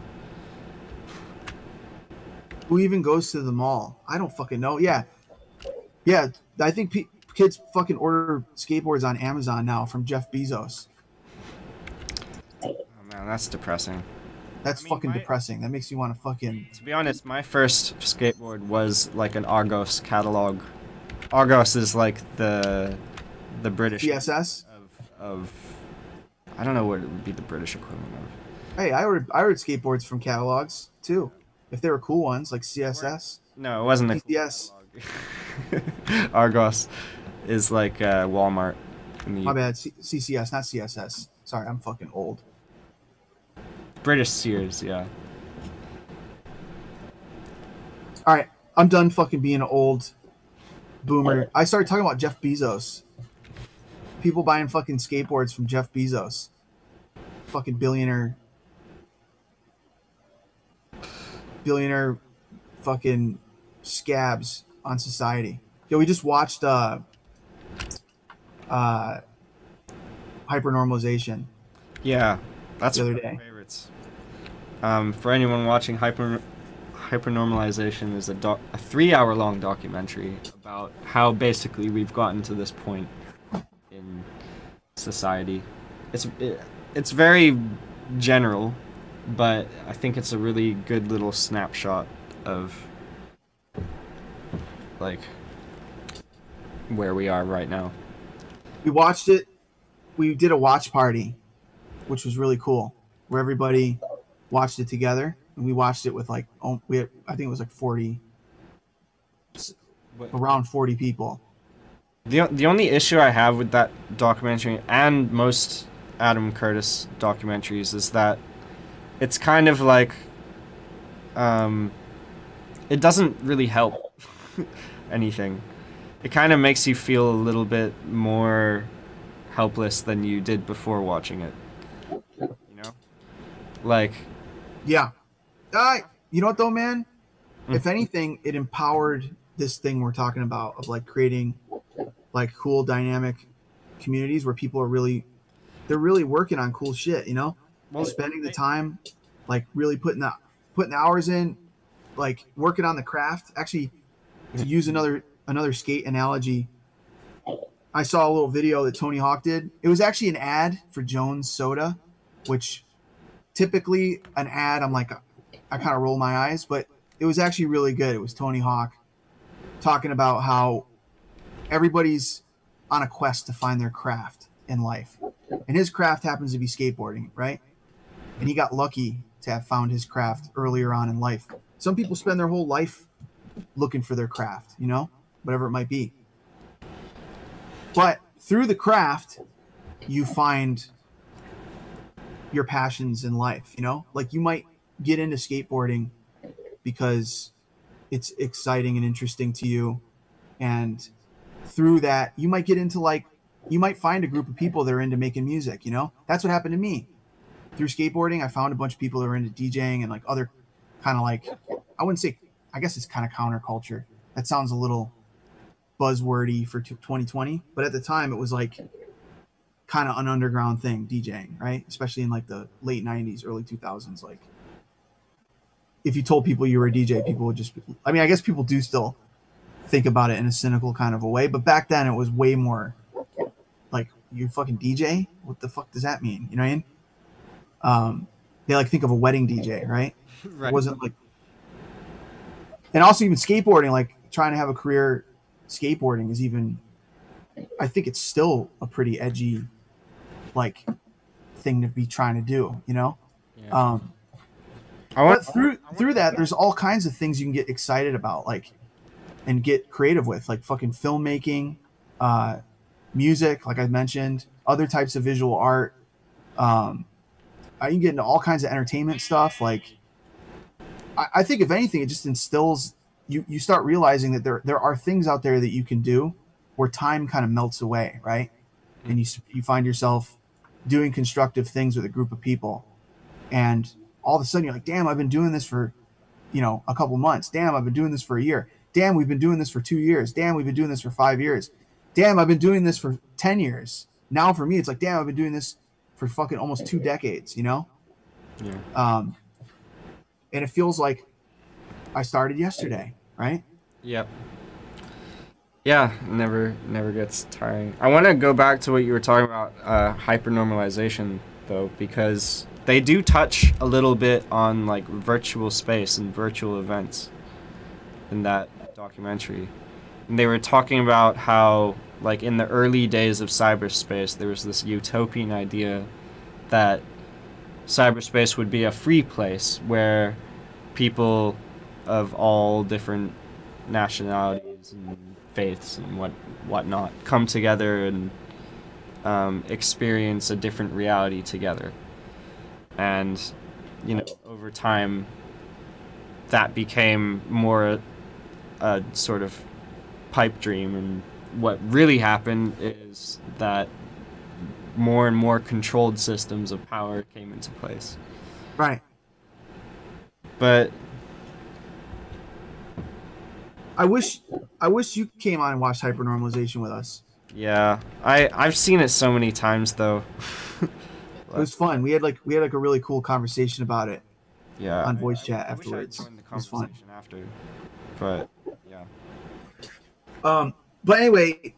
Who even goes to the mall? I don't fucking know. Yeah, yeah. I think kids fucking order skateboards on Amazon now from Jeff Bezos.
Oh man, that's depressing.
That's fucking depressing. That makes you want to fucking.
To be honest, my first skateboard was like an Argos catalog. Argos is like the British
CSS.
of I don't know what it would be the British equivalent of.
Hey, I ordered skateboards from catalogs too, if they were cool ones like CSS.
No, it wasn't a
PCS.
catalog. Argos is like Walmart in the
My bad. CCS, not CSS. Sorry, I'm fucking old.
British Sears, yeah.
All right, I'm done fucking being an old boomer. I started talking about Jeff Bezos. People buying fucking skateboards from Jeff Bezos. Fucking billionaire fucking scabs on society. Yo, we just watched Hypernormalization
Yeah, that's
the other
one of
day.
my favorites. For anyone watching, Hypernormalization is a 3-hour-long documentary about how basically we've gotten to this point in society. It's very general, but I think it's a really good little snapshot of like where we are right now.
We watched it. We did a watch party, which was really cool, where everybody watched it together, and we watched it with like I think it was like 40, around 40 people.
The only issue I have with that documentary and most Adam Curtis documentaries is that it's kind of like it doesn't really help anything. It kind of makes you feel a little bit more helpless than you did before watching it. You know? Like,
Yeah. You know what though, man? If anything, it empowered this thing we're talking about of like creating like cool dynamic communities where people are they're really working on cool shit, you know?
well,
Spending the time, like really putting the hours in, like working on the craft. Actually, to use another skate analogy, I saw a little video that Tony Hawk did. It was actually an ad for Jones Soda, which typically an ad, I'm like, I kind of roll my eyes, but it was actually really good. It was Tony Hawk talking about how everybody's on a quest to find their craft in life. And his craft happens to be skateboarding, right? And he got lucky to have found his craft earlier on in life. Some people spend their whole life looking for their craft, you know, whatever it might be. But through the craft, you find your passions in life, you know? Like you might get into skateboarding because it's exciting and interesting to you. And through that, you might get into you might find a group of people that are into making music, you know? That's what happened to me. Through skateboarding, I found a bunch of people that were into DJing and like other kind of like, I wouldn't say, I guess it's kind of counterculture. That sounds a little buzzwordy for 2020, but at the time it was like kind of an underground thing, DJing, right? Especially in like the late 90s, early 2000s. Like if you told people you were a DJ, people would just, I mean, I guess people do still think about it in a cynical kind of a way, but back then it was way more like, you fucking DJ? What the fuck does that mean? You know what I mean? They like think of a wedding DJ, right?
right.
It wasn't like, and also even skateboarding, like trying to have a career skateboarding is even, I think it's still a pretty edgy like thing to be trying to do, you know?
Yeah.
But through that, there's all kinds of things you can get excited about, like, and get creative with, like fucking filmmaking, music, like I mentioned, other types of visual art. You can get into all kinds of entertainment stuff. Like, I think if anything, it just instills you start realizing that there are things out there that you can do where time kind of melts away, right? and you find yourself doing constructive things with a group of people, and all of a sudden you're like, damn, I've been doing this for, a couple months. Damn, I've been doing this for a year. Damn, we've been doing this for 2 years. Damn, we've been doing this for 5 years. Damn, I've been doing this for 10 years. Now for me, it's like, damn, I've been doing this for fucking almost 2 decades,
Yeah.
And it feels like I started yesterday, right?
Yep. Yeah, never gets tiring. I want to go back to what you were talking about, hypernormalization, though, because they do touch a little bit on like virtual space and virtual events in that documentary. And they were talking about how, like, in the early days of cyberspace, there was this utopian idea that cyberspace would be a free place where people of all different nationalities and faiths and whatnot come together and experience a different reality together. And, over time, that became more a sort of pipe dream, and what really happened is that more and more controlled systems of power came into place.
Right.
But
I wish you came on and watched Hypernormalization with us.
yeah, I've seen it so many times though.
It was fun. We had like a really cool conversation about it.
Yeah.
On voice chat
I wish I
afterwards.
joined the
It was fun.
conversation after. But yeah.
But anyway,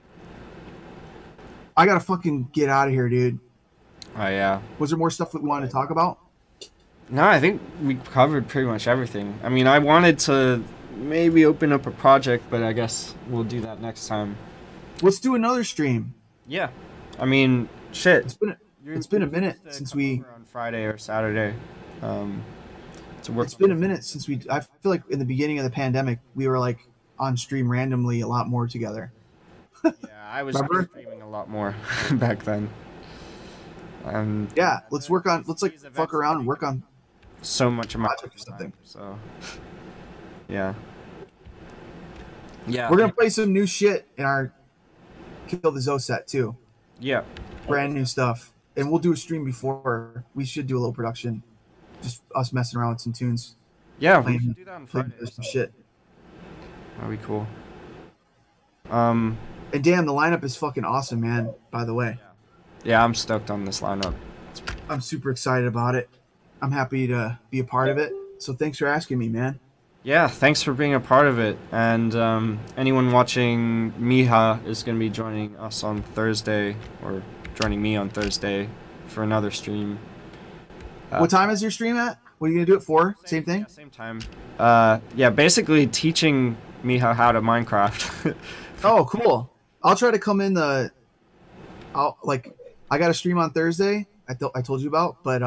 I gotta fucking get out of here, dude.
Oh yeah.
Was there more stuff that we wanted to talk about?
No, I think we covered pretty much everything. I mean, I wanted to maybe open up a project, but I guess we'll do that next time.
Let's do another stream.
Yeah. I mean, shit.
It's been a minute since we.
On Friday or Saturday. To work.
It's been a minute since we. I feel like in the beginning of the pandemic, we were like on stream randomly a lot more together.
Yeah, I was streaming a lot more back then.
Yeah, let's like fuck around and work on
so much of my
project or something.
So yeah. Yeah.
We're gonna play some new shit in our Kill the Zoe set too.
Yeah.
Brand new stuff. And we'll do a stream before. We should do a little production. Just us messing around with some tunes.
Yeah, we should do that on Friday.
Some shit.
That'd be cool.
And damn, the lineup is fucking awesome, man, by the way.
Yeah, I'm stoked on this lineup.
I'm super excited about it. I'm happy to be a part of it. So thanks for asking me, man.
Yeah, thanks for being a part of it. And anyone watching, Miha is going to be joining us on Thursday, or joining me on Thursday for another stream.
What time is your stream at? What are you going to do it for? Same thing?
Yeah, same time. Yeah, basically teaching Miha how to Minecraft.
Oh, cool. I'll try to come in I got a stream on Thursday. I told you about, but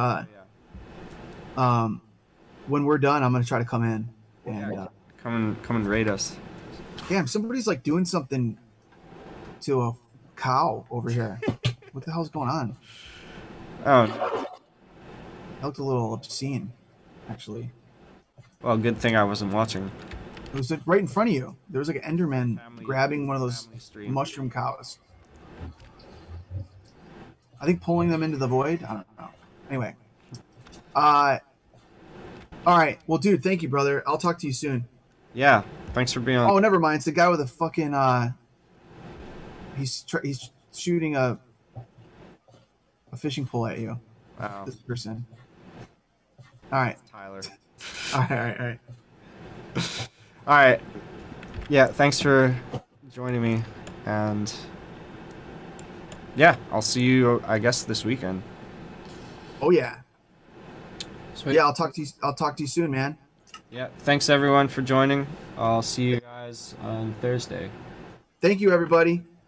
when we're done, I'm going to try to come in. And,
come and raid us.
Damn, somebody's like doing something to a cow over here. What the hell's going on?
Oh,
That looked a little obscene, actually.
well, good thing I wasn't watching.
It was like right in front of you. There was like an Enderman grabbing one of those
stream.
mushroom cows. I think pulling them into the void. I don't know. Anyway. All right. Well, dude, thank you, brother. I'll talk to you soon.
Yeah, thanks for being on.
Oh, never mind. It's the guy with a fucking he's shooting a fishing pole at you.
Wow.
This person. All right.
Tyler.
All right.
All right. Yeah, thanks for joining me, and yeah, I'll see you, I guess, this weekend.
Oh yeah.
Sweet.
Yeah, I'll talk to you soon, man.
Yeah, thanks everyone for joining. I'll see you guys on Thursday.
Thank you, everybody.